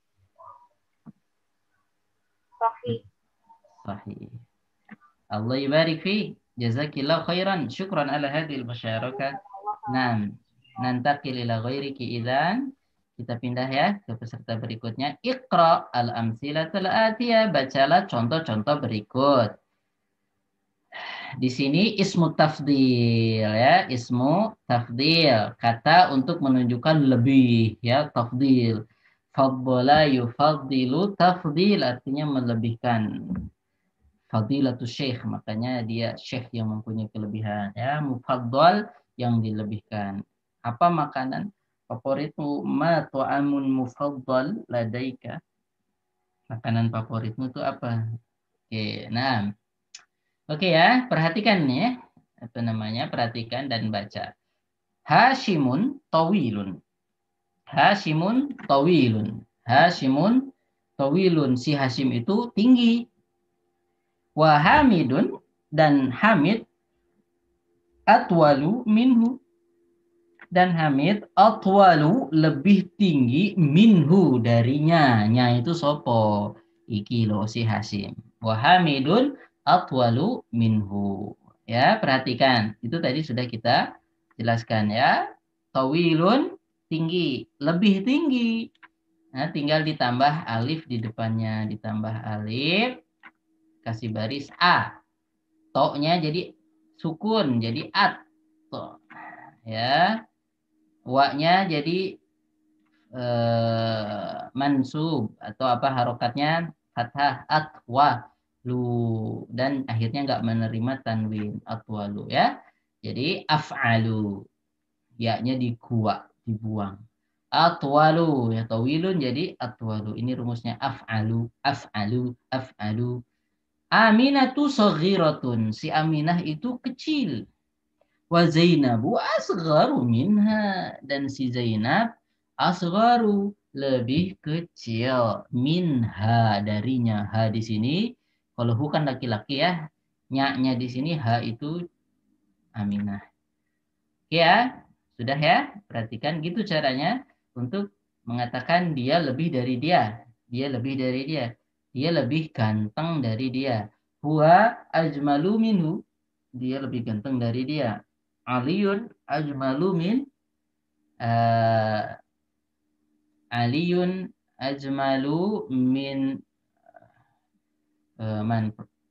Sahih. Sahih. Allah yubarik fi. Jazakillah khairan. Syukran ala hadhil musyarakah. Nah, nantaqil ila ghairiki idzan. Kita pindah ya ke peserta berikutnya. Iqra al-amsilatul atiyah. Bacalah contoh-contoh berikut. Di sini ismu tafdil ya, ismu tafdil, kata untuk menunjukkan lebih ya, tafdil. Faddala yufaddilu tafdil artinya melebihkan. Fadilatul syekh, makanya dia syekh yang mempunyai kelebihan ya, mufaddal yang dilebihkan. Apa makanan favoritmu? Ma ta'amun mufaddal ladaika? Makanan favoritmu itu apa? Oke, nah. Oke ya, perhatikan ya. Apa namanya? Perhatikan dan baca. Hashimun tawilun. Hashimun tawilun. Hashimun tawilun. Si Hashim itu tinggi. Wa Hamidun dan Hamid atwalu minhu. Dan Hamid atwalu lebih tinggi minhu darinya. Nya itu sopo. Iki lo si Hashim. Wa Hamidun atwalu minhu. Ya, perhatikan. Itu tadi sudah kita jelaskan ya. Tawilun tinggi, lebih tinggi. Nah, tinggal ditambah alif di depannya, ditambah alif, kasih baris a. To-nya jadi sukun, jadi at. To. Ya. Wa-nya jadi mansub atau apa harokatnya fathah atwa lu dan akhirnya nggak menerima tanwin atwalu ya. Jadi af'alu ya-nya dibuang. Atwalu ya tawilun jadi atwalu. Ini rumusnya af'alu af'alu af'alu. Aminatu saghiratun. Si Aminah itu kecil. Wa Zainabu asgharu minha dan si Zainab asgharu lebih kecil minha darinya. Ha di sini kalau hu kan laki-laki ya. Nya-nya di sini ha itu Aminah. Oke ya, sudah ya. Perhatikan gitu caranya untuk mengatakan dia lebih dari dia. Dia lebih dari dia. Dia lebih ganteng dari dia. Huwa ajmalu minhu. Dia lebih ganteng dari dia. Aliyun ajmalu min Aliyun ajmalu min man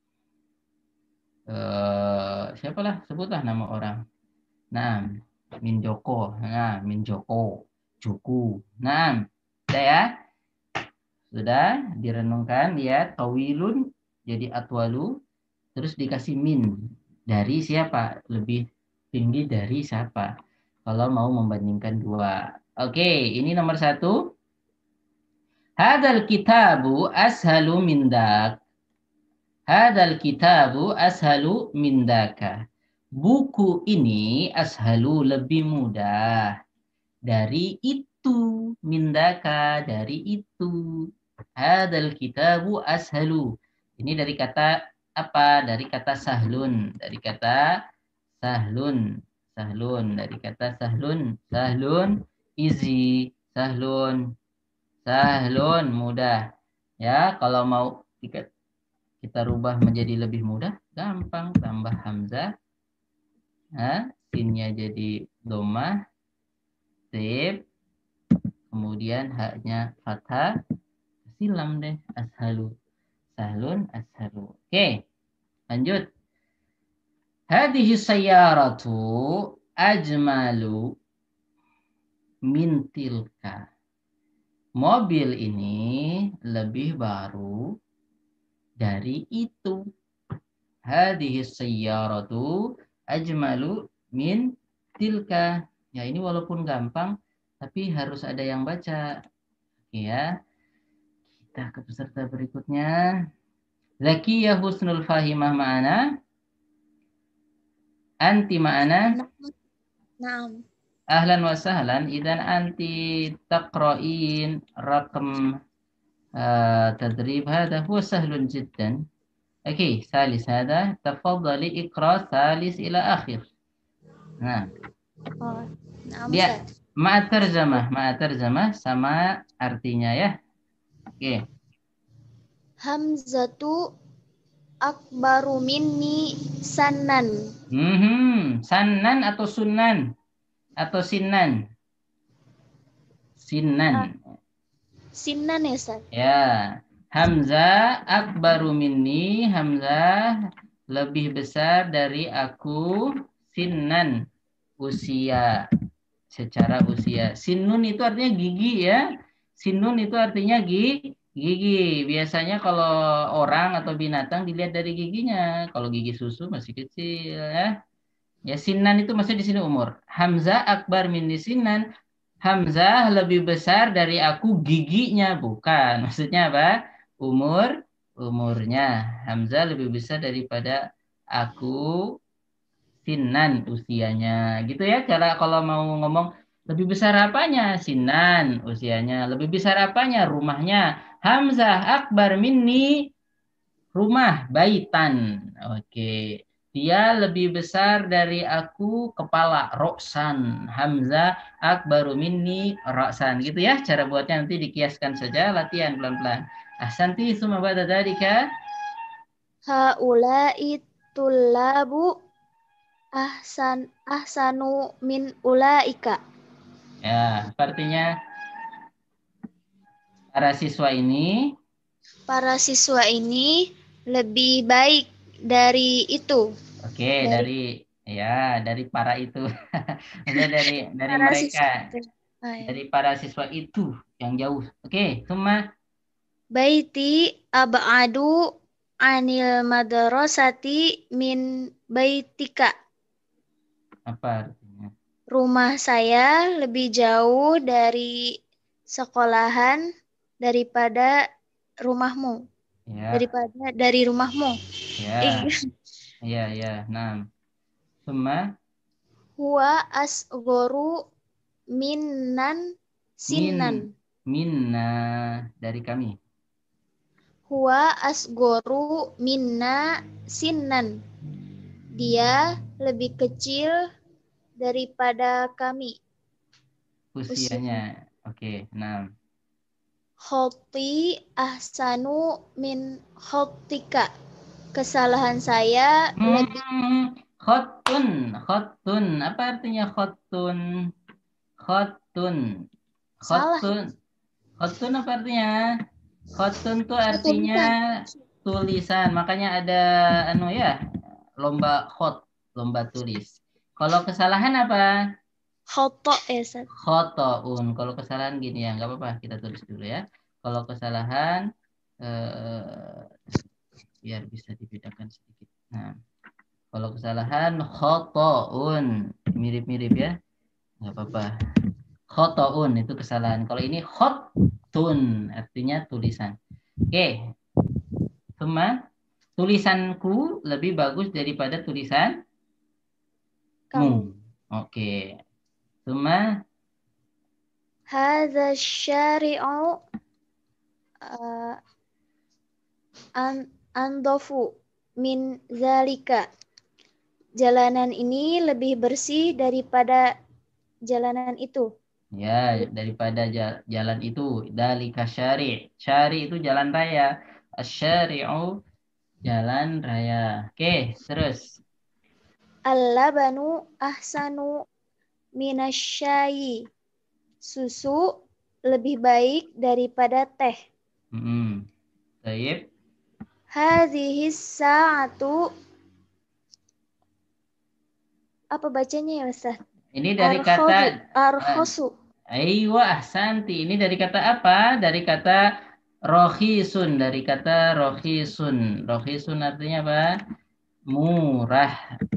siapalah sebutlah nama orang. Nah, min Joko. Nah, min Joko. Juku. Nah, sudah ya? Sudah direnungkan ya. Tawilun jadi atwalu. Terus dikasih min. Dari siapa? Lebih tinggi dari siapa? Kalau mau membandingkan dua. Oke, ini nomor 1. Hadal kitabu ashalu min dak. Hadal kitabu ashalu min daka. Buku ini ashalu lebih mudah dari itu. Mindaka dari itu. Hadal kitabu ashalu. Ini dari kata apa? Dari kata sahlun. Dari kata sahlun. Sahlun. Dari kata sahlun. Sahlun easy. Sahlun. Sahlun mudah. Ya, kalau mau kita rubah menjadi lebih mudah, gampang. Tambah hamzah. Nah, sinnya jadi domah. Sip. Kemudian haknya fathah. Silam deh. Ashalu. Sahlun ashalu. Oke. Lanjut. Hadhihi sayyaratu ajmalu min tilka. Mobil ini lebih baru dari itu. Hadhihi sayyaratu ajmalu min tilka. Ya ini walaupun gampang, tapi harus ada yang baca. Oke ya. Kita ke peserta berikutnya. Zakiyah husnul fahimah ma'ana. Anti ma'ana? Naam. Ahlan wa sahlan. Idan anti taqra'in raqam تدريب هذا هو سهل جدا. أوكي ثالث هذا تفضلي اقرأ ثالث إلى آخر. Nah, dia ma'at sama artinya ya. Oke. Hamzatu akbaru minni sannan. Sannan atau sunnan atau sinan? Sinan. Sinan ya, Ustaz? Ya. Hamzah akbaru minni. Hamzah lebih besar dari aku. Sinan. Usia. Secara usia. Sinun itu artinya gigi ya. Sinun itu artinya gigi. Biasanya kalau orang atau binatang dilihat dari giginya. Kalau gigi susu masih kecil ya. Ya sinan itu maksudnya di sini umur. Hamzah akbar minni sinan. Hamzah lebih besar dari aku giginya, bukan. Maksudnya apa? Umurnya. Hamzah lebih besar daripada aku sinan usianya. Gitu ya cara kalau mau ngomong lebih besar apanya? Sinan usianya. Lebih besar apanya? Rumahnya. Hamzah akbar minni rumah baitan. Oke. Dia lebih besar dari aku kepala roksan. Hamzah akbaru minni roksan. Gitu ya cara buatnya, nanti dikiaskan saja, latihan pelan-pelan. Ahsanti summa ba'da dzalika haula'i tullabu ahsanu min ulaika. ya, artinya para siswa ini lebih baik dari itu. Oke, dari para itu. Maksudnya dari mereka. Dari para siswa itu yang jauh. Oke, semua. Baiti ab'adu anil madrasati min baitika. Apa artinya? Rumah saya lebih jauh dari sekolahan daripada rumahmu. Ya. Dari rumahmu. Ya. Ya. Nah. Semua. Huwa asgoru minnan sinan. Minna dari kami. Huwa asgoru minna sinan. Dia lebih kecil daripada kami. Usianya. Oke, nah. Khoti ahsanu min khotika. Kesalahan saya lebih. Khotun. Apa artinya khotun? Khotun apa artinya? Khotun itu artinya tulisan. Makanya ada lomba tulis. Kalau kesalahan apa? Khoto ya, Ustaz. Khotoun. Kalau kesalahan gini ya, nggak apa-apa, kita tulis dulu ya. Kalau kesalahan biar bisa dibedakan sedikit. Nah, kalau kesalahan khotoun, mirip-mirip ya, nggak apa-apa. Khotoun itu kesalahan. Kalau ini khotun artinya tulisan. Oke. Cuma tulisanku lebih bagus daripada tulisan kamu. Oke. Cuma hadza syari'u andofu min zalika. Jalanan ini lebih bersih daripada jalanan itu. Ya, daripada jalan itu. Dalika syari'. Syari' itu jalan raya. Asyari'u jalan raya. Oke, terus. Al-labanu ahsanu minasyayi. Susu lebih baik daripada teh. Baik. Hadhis sa'atu. Apa bacanya ya, Ustaz? Ini dari kata arkhosu. Aywa ahsanti. Ini dari kata apa? Dari kata rohisun. Rohisun artinya apa? Murah.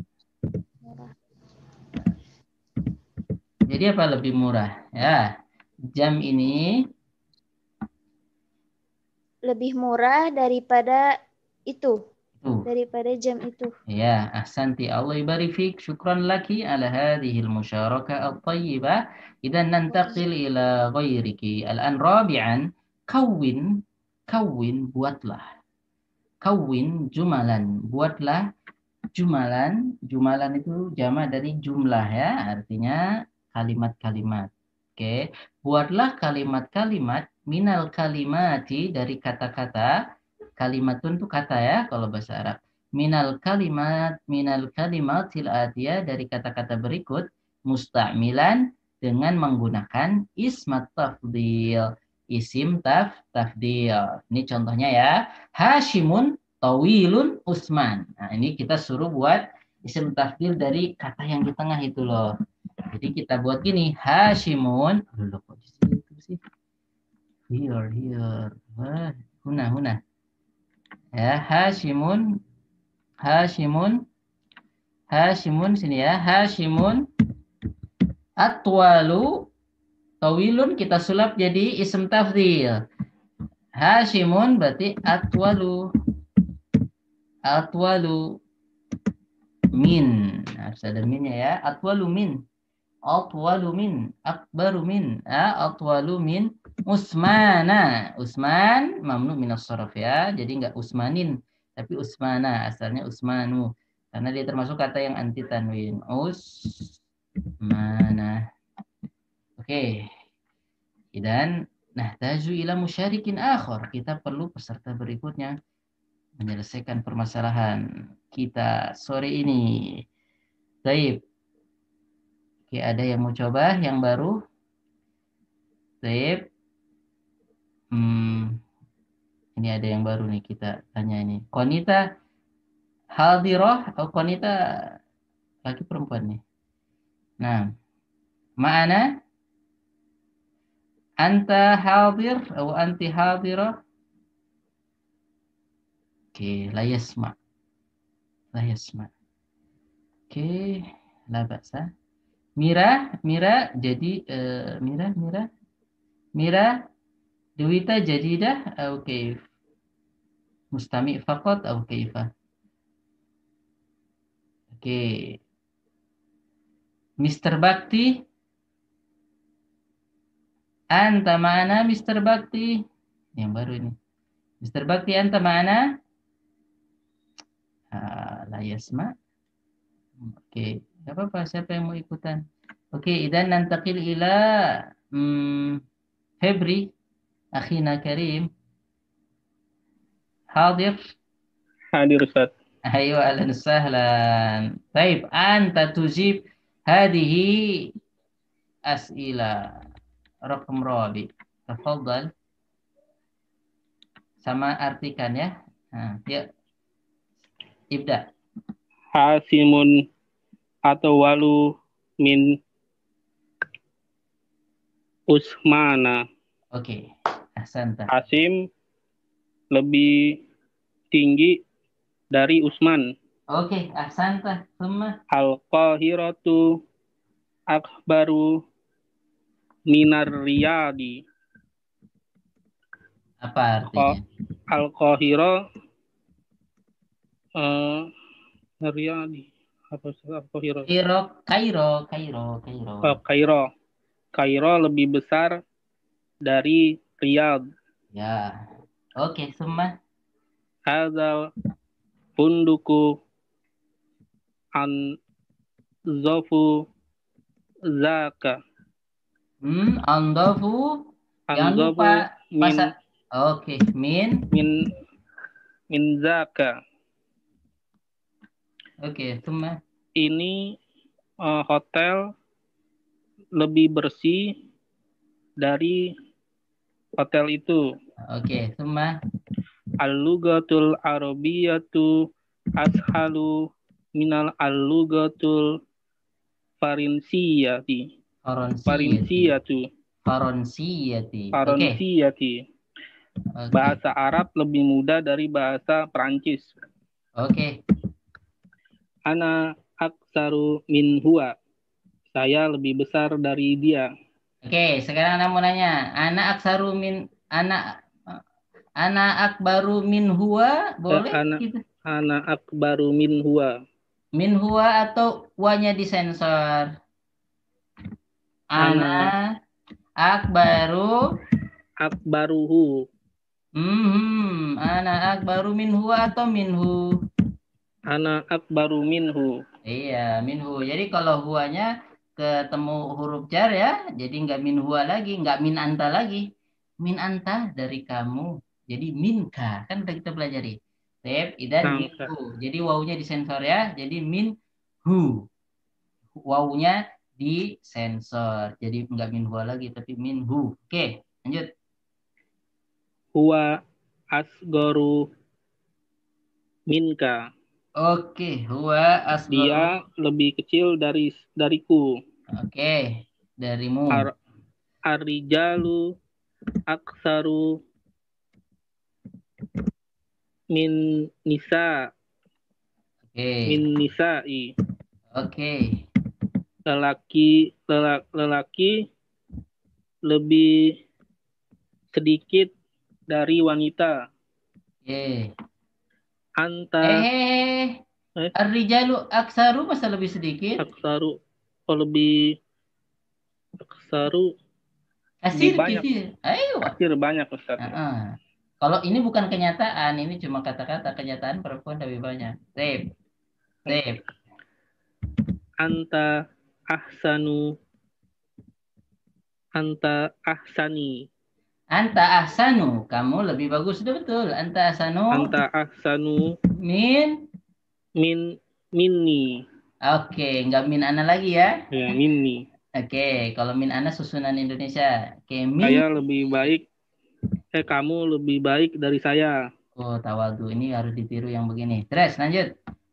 Jadi apa lebih murah? Ya, jam ini lebih murah daripada itu. Itu daripada jam itu. Ya, ahsanti. Allah ibarik fik. Syukran laki ala hadhihi al-musyarakah at-tayyibah. Idan nantaqil ila ghairiki. Al-an rabi'an, kawin, buatlah. Kawin jumalan, buatlah jumalan. Jumalan itu jama dari jumlah ya, artinya kalimat-kalimat. Oke, buatlah kalimat-kalimat minal kalimati dari kata-kata. Kalimatun itu kata ya kalau bahasa Arab. Minal kalimatil atiyah dari kata-kata berikut musta'milan dengan menggunakan ismat tafdil. Isim tafdil. Ini contohnya ya. Hashimun tawilun Usman. Nah, ini kita suruh buat isim tafdil dari kata yang di tengah itu loh. Jadi kita buat gini, Hashimun. Loh, kok di situ sih? Here. Huna. Ya, Hashimun sini ya. Hashimun atwalu tawilun kita sulap jadi isim tafdil. Hashimun berarti atwalu min. Harus ada minnya ya. Atwalu min, akbaru min, atwalu min Usmana. Usman mamnu minas sharaf ya. Jadi enggak Usmanin, tapi Usmana. Asalnya Usmanu. Karena dia termasuk kata yang anti tanwin. Usmana. Oke. Dan nahtaju ila musyarikin akhar. Kita perlu peserta berikutnya menyelesaikan permasalahan kita sore ini. Baik. Oke, ada yang mau coba yang baru? Baik. Ini ada yang baru nih kita tanya ini. Konita hadirah atau konita laki perempuan nih. Nah, ma'ana anta hadir atau anti hadirah. Oke, la yasma. Oke, la ba'sa. Mira jadi Mira Dewita jadidah atau kaif? Mustami faqat atau kaifah? Oke. Mr. Bakti. Anta ma'ana Mr. Bakti. Yang baru ini. Mr. Bakti anta ma'ana? La yasma. Oke. Gak apa-apa. Siapa yang mau ikutan? Oke. Idan nantaqil ila Febri. Akhina Karim. Hadir Ustaz. Ayo ahlan sahlan. Baik, anta tujib hadhihi as'ila. Raqam rabi. Tafadhal. Sama artikan ya. Ya. Ibda. Hasimun atau walu min Usmana. Oke. Ahsanta. Hasim lebih tinggi dari Usman. Oke, ahsanta. Semua. Al-Qahiratu akbaru minar riyadi. Apa artinya? Al-Qahira riyadi. Apa Al-Qahira? Kairo. Kairo lebih besar dari Riyadh. Ya. Oke, semua. Hadzal funduku an zofu zaka. Andafu. Jangan lupa Oke, min zaka. Oke, semua. Ini hotel lebih bersih dari hotel itu. Oke, semua. Al-lugatul arabiyatu ashalu minal al-lugatul farinsiyati. Bahasa Arab lebih mudah dari bahasa Perancis. Oke. Ana aksaru min huwa. Saya lebih besar dari dia. Oke, sekarang Anda mau nanya, ana akbaru min huwa, boleh gitu? Ana akbaru min huwa. Min huwa atau wanya disensor? Ana akbaru. Akbaruhu. Ana akbaru min huwa atau minhu? Ana akbaru minhu. Iya, minhu. Jadi kalau huwanya ketemu huruf jar ya, jadi nggak min huwa lagi, nggak min anta lagi. Min anta dari kamu. Jadi minka, kan udah kita pelajari. Dan minhu. Jadi wawunya disensor ya, jadi min hu. Wawunya disensor. Jadi nggak min huwa lagi, tapi min hu. Oke, lanjut. Huwa asgoru minka. Oke, huwa asgoru. Dia lebih kecil dariku. Oke, darimu. Ar-rijalu aksaru min nisa. Oke. Min nisa'i. Oke. Lelaki lebih sedikit dari wanita. Oke. Anta. Ar-rijalu aksaru masa lebih sedikit? Aksaru lebih aksaru kasir banyak. Ayo. Kasir banyak Ustaz. Kalau ini bukan kenyataan, ini cuma kata-kata. Kenyataan perempuan lebih banyak. Sip. Anta ahsanu. Anta ahsani. Anta ahsanu, kamu lebih bagus, sudah betul. Anta ahsanu. Anta ahsanu. Minni. Oke, nggak min ana lagi ya? Ya, minni. Oke, kalau min ana susunan Indonesia. Oke, saya lebih baik. Kamu lebih baik dari saya. Oh, tawadu, ini harus ditiru yang begini. Terus lanjut.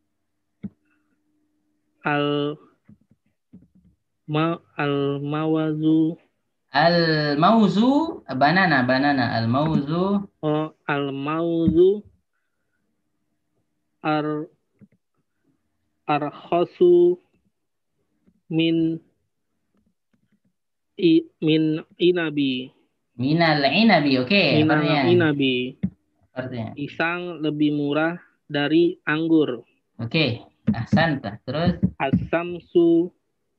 Al-mawazu. Al-mauzu, banana. Al-mauzu. Oh, al-mauzu. Arkhasu min inabi. Minal inabi, oke. Minal inabi. Artinya. Pisang lebih murah dari anggur. Oke. Ahsanta. Terus. As-samsu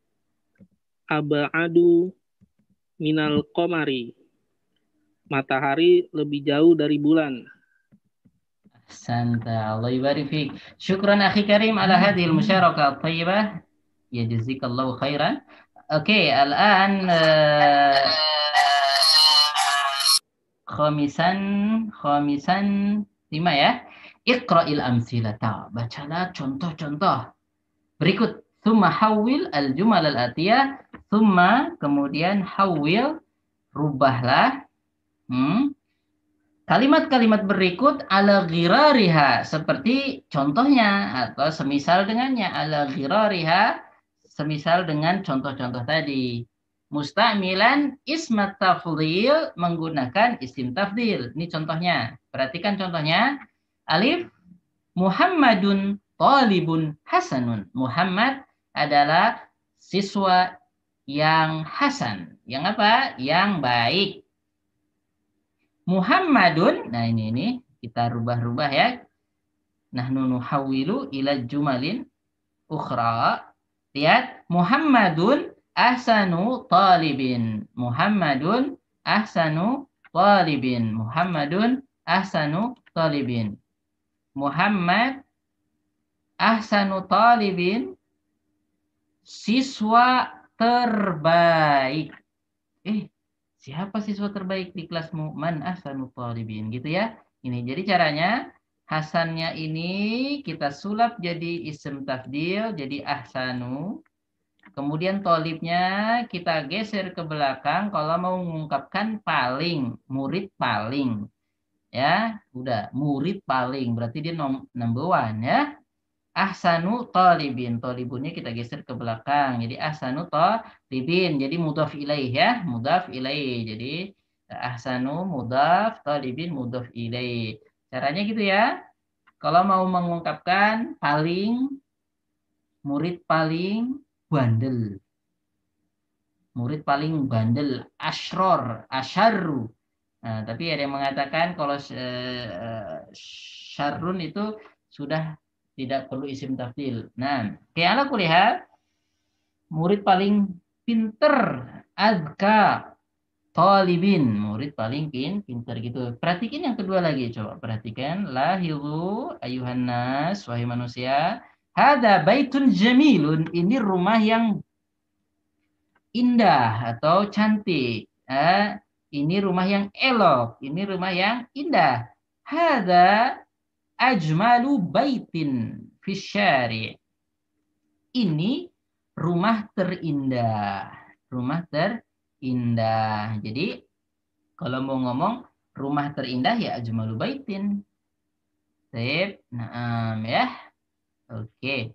ab'adu minal qamari. Matahari lebih jauh dari bulan. Ahsanta. Allah yubarik fiik. Syukran akhi karim ala hadhil musyarakah at-thayyibah. Ya jazakallahu khairan. Oke, al-an khamisan 5 ya. Iqra'il amsilata. Bacalah contoh-contoh berikut. Thumma hawwil al-jumal al-atiyah. Thumma kemudian hawwil, rubahlah kalimat-kalimat berikut ala ghirariha, seperti contohnya atau semisal dengannya. Ala ghirariha, semisal dengan contoh-contoh tadi. Musta'milan ismat tafdhil, menggunakan isim tafdhil. Ini contohnya. Perhatikan contohnya. Alif, Muhammadun talibun hasanun. Muhammad adalah siswa yang hasan. Yang apa? Yang baik. Muhammadun, nah ini kita rubah-rubah ya. Nahnu nuhawwilu ila jumalin ukhra. Lihat, Muhammadun ahsanu talibin. Muhammadun ahsanu talibin. Muhammadun ahsanu talibin. Muhammad ahsanu talibin, siswa terbaik. Siapa siswa terbaik di kelasmu? Man ahsanu talibin, gitu ya. Ini jadi caranya, hasannya ini kita sulap jadi isim tafdil, jadi ahsanu. Kemudian tolibnya kita geser ke belakang kalau mau mengungkapkan paling, murid paling. Ya, udah, murid paling, berarti dia number one ya. Ahsanu talibin, talibunnya kita geser ke belakang, jadi ahsanu talibin, jadi mudhaf ilaih ya, mudhaf ilaih. Jadi ahsanu mudhaf, talibin mudhaf ilaih. Caranya gitu ya. Kalau mau mengungkapkan paling, murid paling bandel. Murid paling bandel, asyror, asyarru. Nah, tapi ada yang mengatakan kalau syarrun itu sudah tidak perlu isim tafdil. Nah, ala kulli hal, murid paling pinter, azka, talibin, murid paling pinter gitu. Perhatikan yang kedua lagi, coba perhatikan. Lahiru ayuhan nas, wahai manusia, hada baitun jamilun, ini rumah yang indah atau cantik. Ini rumah yang elok, ini rumah yang indah. Hada ajmalu baitin fisyari. Ini rumah terindah. Rumah terindah. Jadi kalau mau ngomong rumah terindah ya ajmalu baitin. Sip. Nah, ya. Oke.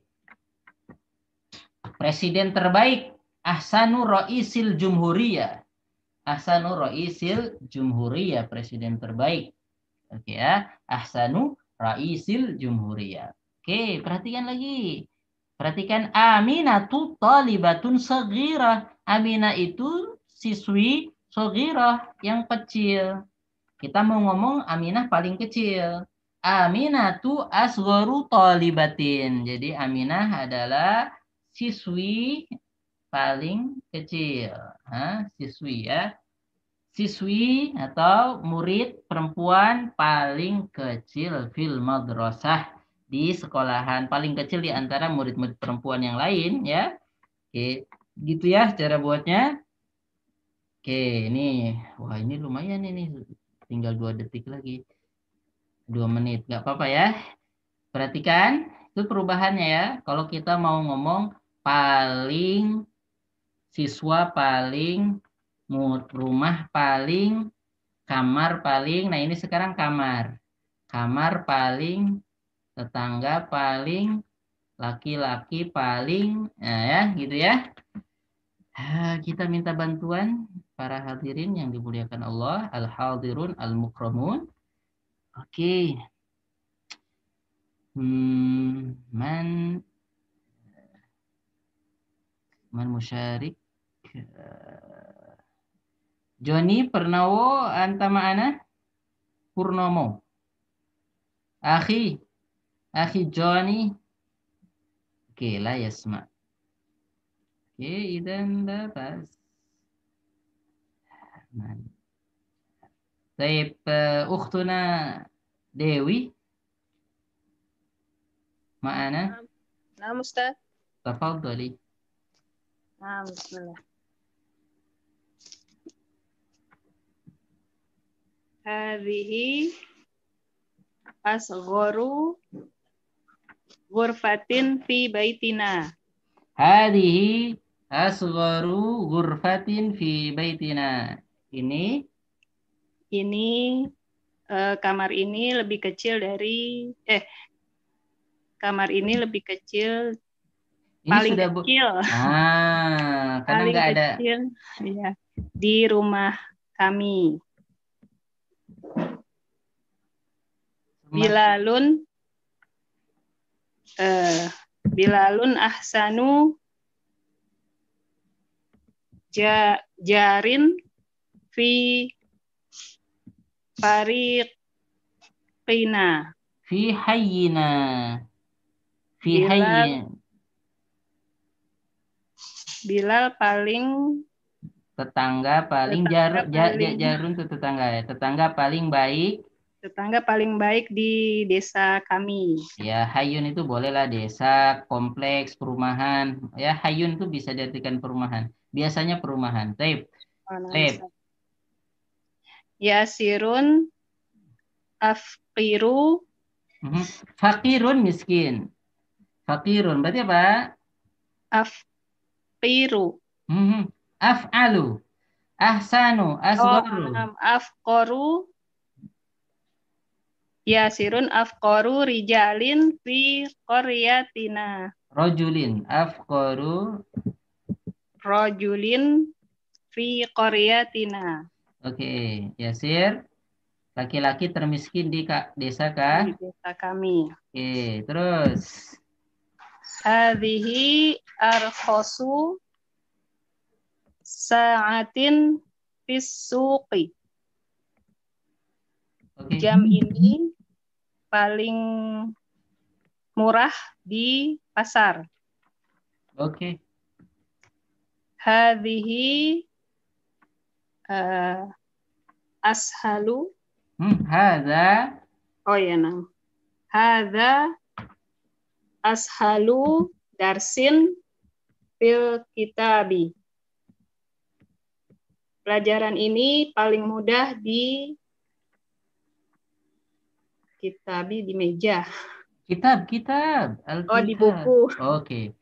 Presiden terbaik Ahsanu Ra'isil Jumhuriyah. Ahsanu Ra'isil Jumhuriyah, presiden terbaik. Oke ya. Ahsanu Ra'isil Jumhuriyah. Oke, perhatikan lagi. Perhatikan Aminatu talibatun saghirah. Aminah itu siswi saghirah yang kecil. Kita mau ngomong Aminah paling kecil. Aminatu asgharu talibatin. Jadi Aminah adalah siswi paling kecil. Siswi ya. Siswi atau murid perempuan paling kecil fil madrasah, di sekolahan, paling kecil di antara murid-murid perempuan yang lain ya. Oke, gitu ya cara buatnya. Oke, ini wah ini lumayan ini. Tinggal 2 detik lagi. 2 menit, nggak apa-apa ya. Perhatikan itu perubahannya ya. Kalau kita mau ngomong paling, siswa paling, rumah paling, kamar paling. Nah ini sekarang kamar. Kamar paling, tetangga paling, laki-laki paling. Nah ya gitu ya. Kita minta bantuan para hadirin yang dimuliakan Allah. Al-hadirun al-mukramun. Oke. Man musyarik. Joni Pernawo anta ma'ana Purnomo. Akhi Joni. Oke, la yasma. Oke, idan dapat. Baik, ukhtuna Dewi. Ma'ana? Naam, Ustaz. Tafadhali. Naam, bismillah. Hadhihi asgharu ghurfatin fi baitina. Hadhihi asgharu ghurfatin fi baitina. Ini kamar ini lebih kecil dari kamar ini lebih kecil, ini paling sudah kecil. Karena paling nggak ada kecil, ya, di rumah kami. Bilalun ahsanu jarin fi fariqina. Fi hayyina. Fi hayyin. Bilal paling tetangga paling jarun itu tetangga ya. Tetangga paling baik. Tetangga paling baik di desa kami. Ya, hayyun itu bolehlah desa, kompleks, perumahan. Ya, hayyun itu bisa diartikan perumahan. Biasanya perumahan. Taib. Yasirun afqiru. Fakirun miskin. Fakirun berarti apa? Afqiru. Af'alu. Ahsanu. Asgharu. Afqaru. Yasirun afqaru rijalin fi qaryatina. Rajulin afqaru. Rajulin fi qaryatina. Oke, Yasir. Laki-laki termiskin di desa kah? Di desa kami. Oke, terus. Hadhihi arkhasu sa'atin fis suqi. Jam ini paling murah di pasar. Oke. Hadhihi ashalu. Hadza. Oh ya, nah. Hadza ashalu darsin fil kitabi. Pelajaran ini paling mudah di kitabi, di meja. Kitab. Oh, di buku. Oke.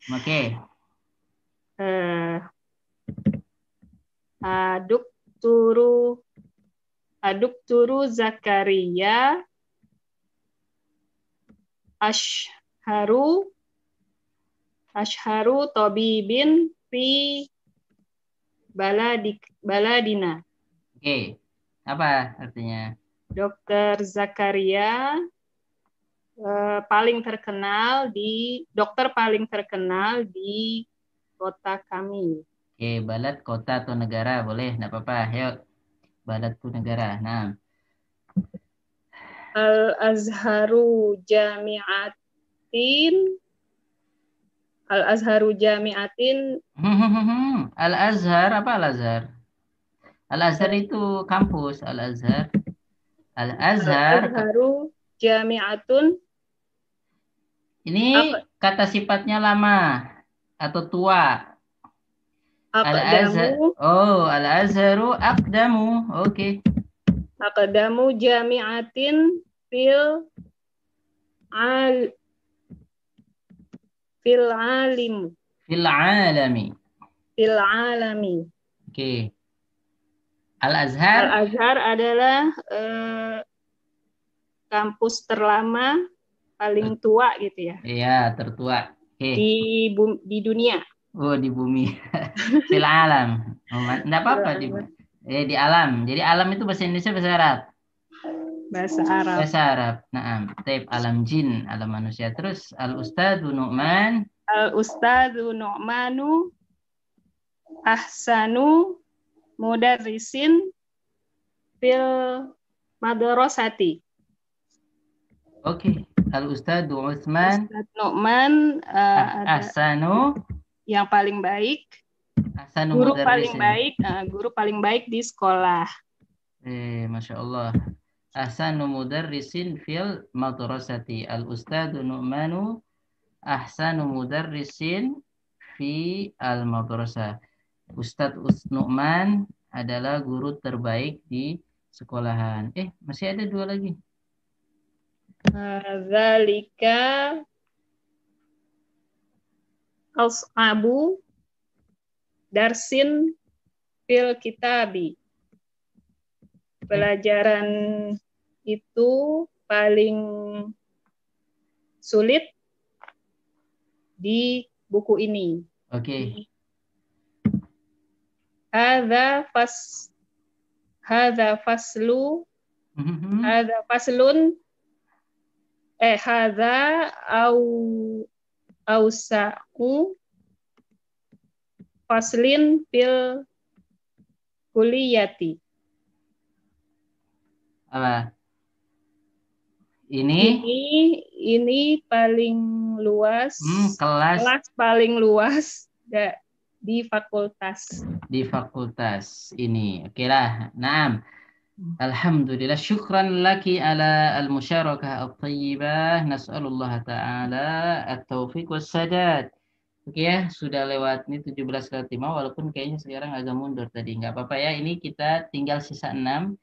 Adukturu Zakaria Ashharu Tobibin fi baladina. Oke. Apa artinya? Dokter Zakaria dokter paling terkenal di kota kami. Oke, balad kota atau negara boleh, enggak apa-apa. Yuk. Balad itu negara. Nah. Al-Azharu Jami'atin. Al-Azhar, apa Al-Azhar? Al-Azhar itu kampus, Al-Azhar. Al-Azharu Jami'atun. Ini kata sifatnya lama atau tua. Al-Azhar. Oh, Al-Azharu aqdamu. Oke. Aqdamu jami'atin fil alami. Oke. Al-Azhar. Al-Azhar adalah kampus terlama, paling tua gitu ya. Iya, tertua. Oke. Di dunia. Oh, di bumi. Fil alam. Enggak apa-apa di alam. Jadi alam itu bahasa Indonesia, bahasa Arab. Bahasa Arab. Naam. Taib alam jin, alam manusia. Terus Al-Ustadzu Nu'man. Al-Ustadzu Nu'manu ahsanu mudarrisin fil madrasati. Oke. Al-Ustadzu Utsman. Ustadz Nu'man ahsanu, yang paling baik. Ahsanu guru mudarrisin. Guru paling baik di sekolah. Masya Allah. Ahsanu mudarrisin fil madrasati. Al-Ustadzu Nu'manu ahsanu mudarrisin fi al-madrasah. Ustadz Nu'man adalah guru terbaik di sekolahan. Masih ada 2 lagi. Zalika as'abu darsin fil kitabi. Pelajaran itu paling sulit di buku ini. Oke. Hadza faslun hadza ausa'u faslin fil kuliyati. Apa? Ini paling luas. Kelas paling luas di fakultas. Di fakultas ini. Oke lah. Naam. Alhamdulillah. Syukran laki ala al-musyarakah at-tayyibah. Nas'alullah ta'ala at-taufiq was-sadad. Oke ya, sudah lewat ini 17:05 walaupun kayaknya sekarang agak mundur tadi. Nggak apa-apa ya, ini kita tinggal sisa 6.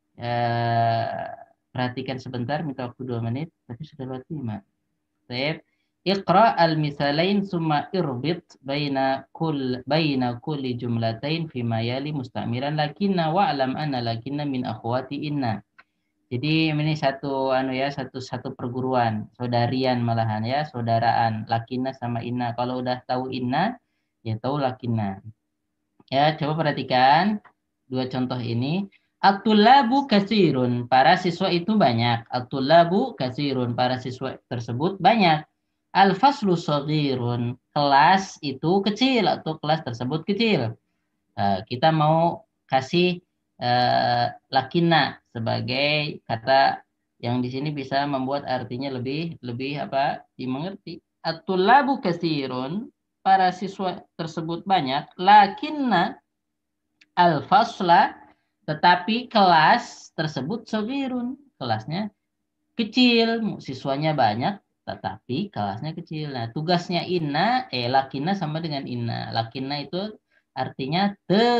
Perhatikan sebentar, minta waktu 2 menit, tapi sudah lewat 5. Baik. Iqra al-misalain summa irbit baina kulli jumlatain fima yali musta'miran lakinna wa'lam anna lakinna min akhwati inna. Jadi ini satu perguruan, saudarian malahan ya, saudaraan, lakinna sama inna. Kalau udah tahu inna, ya tahu lakinna. Ya, coba perhatikan 2 contoh ini. At-tullabu katsirun, para siswa itu banyak. At-tullabu katsirun, para siswa tersebut banyak. Al-faslu shaghirun, kelas itu kecil atau kelas tersebut kecil. Kita mau kasih lakinna sebagai kata Yang di sini bisa membuat artinya lebih apa? Dimengerti. At-tullabu katsirun, para siswa tersebut banyak, lakinna al-fasla, tetapi kelas tersebut saghirun, kelasnya kecil, siswanya banyak, tetapi kelasnya kecil. Nah, tugasnya lakinna sama dengan inna. Lakinna itu artinya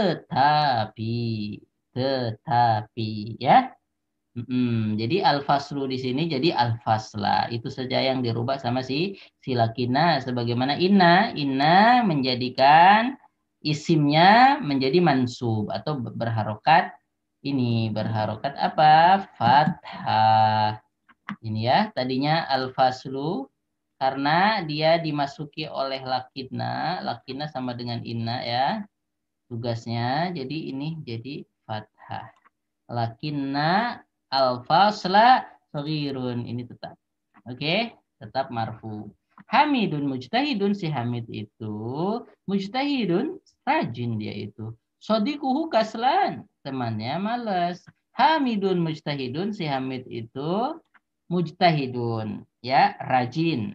tetapi, ya. Jadi al-faslu di sini jadi al-fasla. Itu saja yang dirubah sama si lakinna. Sebagaimana inna menjadikan isimnya menjadi mansub atau berharokat berharokat apa? Fathah. Ini ya, tadinya al-faslu karena dia dimasuki oleh lakinna sama dengan inna ya. Tugasnya jadi ini jadi fathah. Lakinna al-fasla saghirun, ini tetap. Oke, tetap marfu. Hamidun mujtahidun, si Hamid itu mujtahidun, rajin dia itu. Sodikuhu kaslan, temannya malas. Hamidun mujtahidun, si Hamid itu mujtahidun, ya, rajin.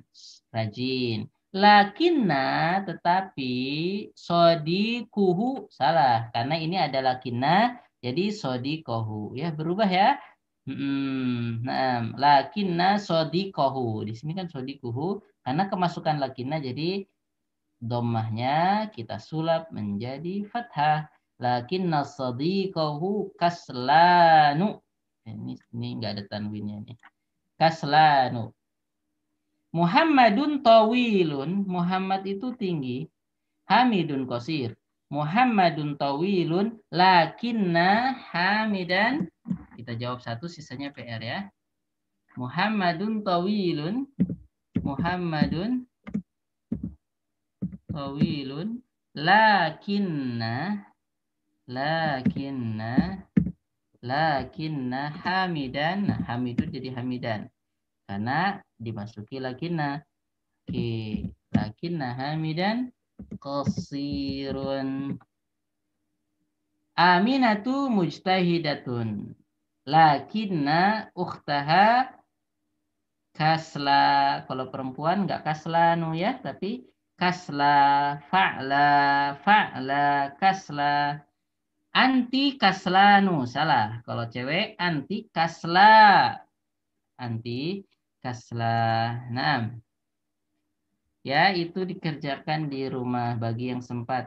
Lakinna, tetapi sodikuhu, salah karena ini ada lakinna jadi sodikohu, ya, berubah ya. Nah, lakinna sodikohu, di sini kan sodikuhu karena kemasukan lakinna jadi dhammahnya kita sulap menjadi fathah. Lakinna sodikohu kaslanu, ini nggak ada tanwinnya nih. Kaslanu. Muhammadun tawilun, Muhammad itu tinggi. Hamidun qasir. Muhammadun tawilun lakinna Hamidan. Kita jawab satu, sisanya PR ya. Muhammadun tawilun. Muhammadun tawilun lakinna Hamidan. Nah, Hamidun jadi Hamidan karena dimasuki lakinna. Oke, lakinna Hamidan qasirun. Aminatu mujtahidatun lakinna ukhtaha kasla. Kalau perempuan enggak kaslanu ya, tapi kasla, fa'la, kasla. Anti kaslanu, salah. Kalau cewek anti kasla. Nah, ya, itu dikerjakan di rumah bagi yang sempat.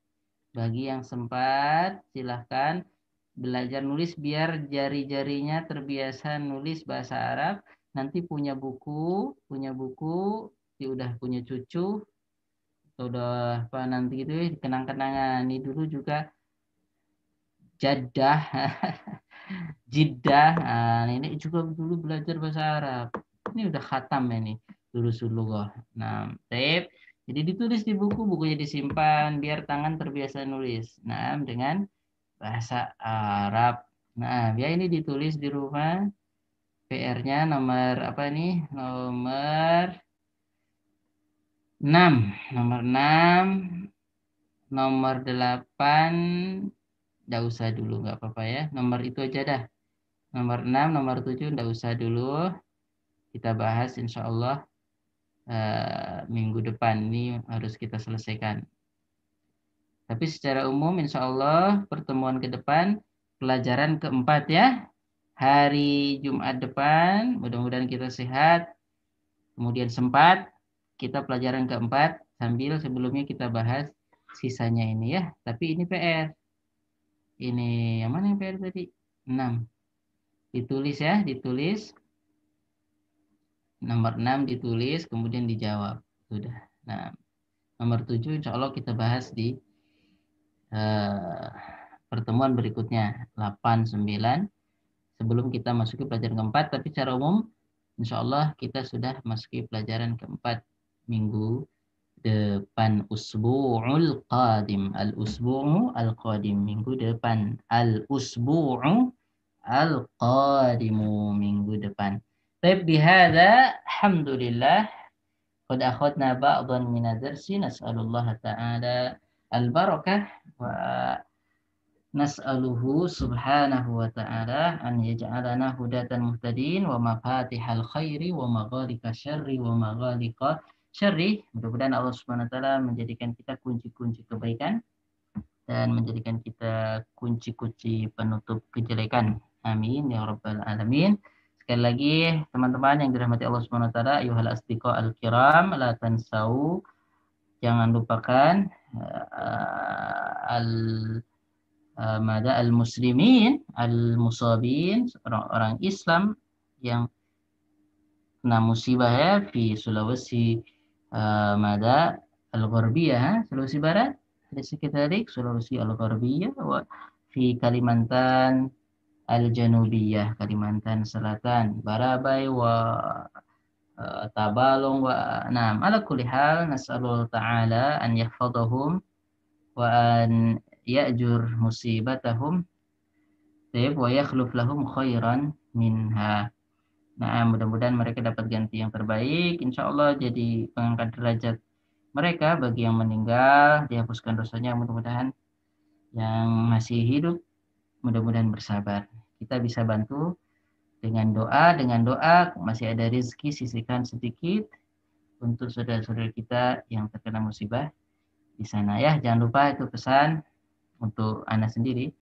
Silahkan belajar nulis biar jari-jarinya terbiasa nulis bahasa Arab. Nanti punya buku, udah punya cucu, atau udah apa nanti gitu ya, kenang-kenangan. Ini dulu juga Jeddah, nah, ini juga dulu belajar bahasa Arab. Ini udah khatam ya nih, dulu. Nah, tape. Jadi ditulis di bukunya disimpan biar tangan terbiasa nulis. Nah, dengan bahasa Arab. Nah, ya ini ditulis di rumah. PR-nya nomor apa nih? Nomor 6. Nomor 8 enggak usah dulu, enggak apa-apa ya. Nomor itu aja dah. Nomor 6, nomor 7 enggak usah dulu. Kita bahas insya Allah minggu depan, ini harus kita selesaikan. Tapi secara umum insya Allah pertemuan ke depan pelajaran keempat ya. Hari Jumat depan mudah-mudahan kita sehat. Kemudian sempat kita pelajaran keempat sambil sebelumnya kita bahas sisanya ini ya. Tapi ini PR. Ini yang mana yang PR tadi? 6. Ditulis ya, Nomor 6 ditulis, kemudian dijawab. Sudah. Nah, nomor 7 insya Allah kita bahas di pertemuan berikutnya. 8, 9. Sebelum kita masuki pelajaran keempat, tapi secara umum insya Allah kita sudah masuki pelajaran keempat minggu depan. Usbu'ul qadim. Al-usbu'u al-qadim. Minggu depan. Al-usbu'u al-qadimu. Minggu depan. Baik, bihada alhamdulillah qad akhadna ba'dhan min ad-darsi, nas'alullah ta'ala al-barakah wa nas'aluhu subhanahu wa ta'ala an yaj'alana hudatan muhtadin wa mafatihal khairi wa maghalika syarri wa maghalika syarri. Mudah-mudahan Allah Subhanahu wa taala menjadikan kita kunci-kunci kebaikan dan menjadikan kita kunci-kunci penutup kejelekan. Amin ya rabbal alamin. Sekali lagi teman-teman yang dirahmati Allah Subhanahu wa taala, ayyuhal asdiqa al-kiram, la tansau, jangan lupakan al-muslimin al-musabin, orang-orang Islam yang kena musibah ya di Sulawesi Mada al-Gharbiyah, Sulawesi Barat, Sulawesi al-Gharbiyah, wa fi Kalimantan al-Janubiyah, Kalimantan Selatan, Barabai wa Tabalong wa nam ala kulli hal nas'alullah ta'ala an yahfadhahum wa an ya'jur musibatahum wa yakhluf lahum khairan minha. Nah, mudah-mudahan mereka dapat ganti yang terbaik, insya Allah jadi pengangkat derajat mereka. Bagi yang meninggal dihapuskan dosanya, mudah-mudahan yang masih hidup mudah-mudahan bersabar. Kita bisa bantu dengan doa, masih ada rezeki sisihkan sedikit untuk saudara-saudara kita yang terkena musibah di sana ya. Jangan lupa itu pesan untuk Ana sendiri.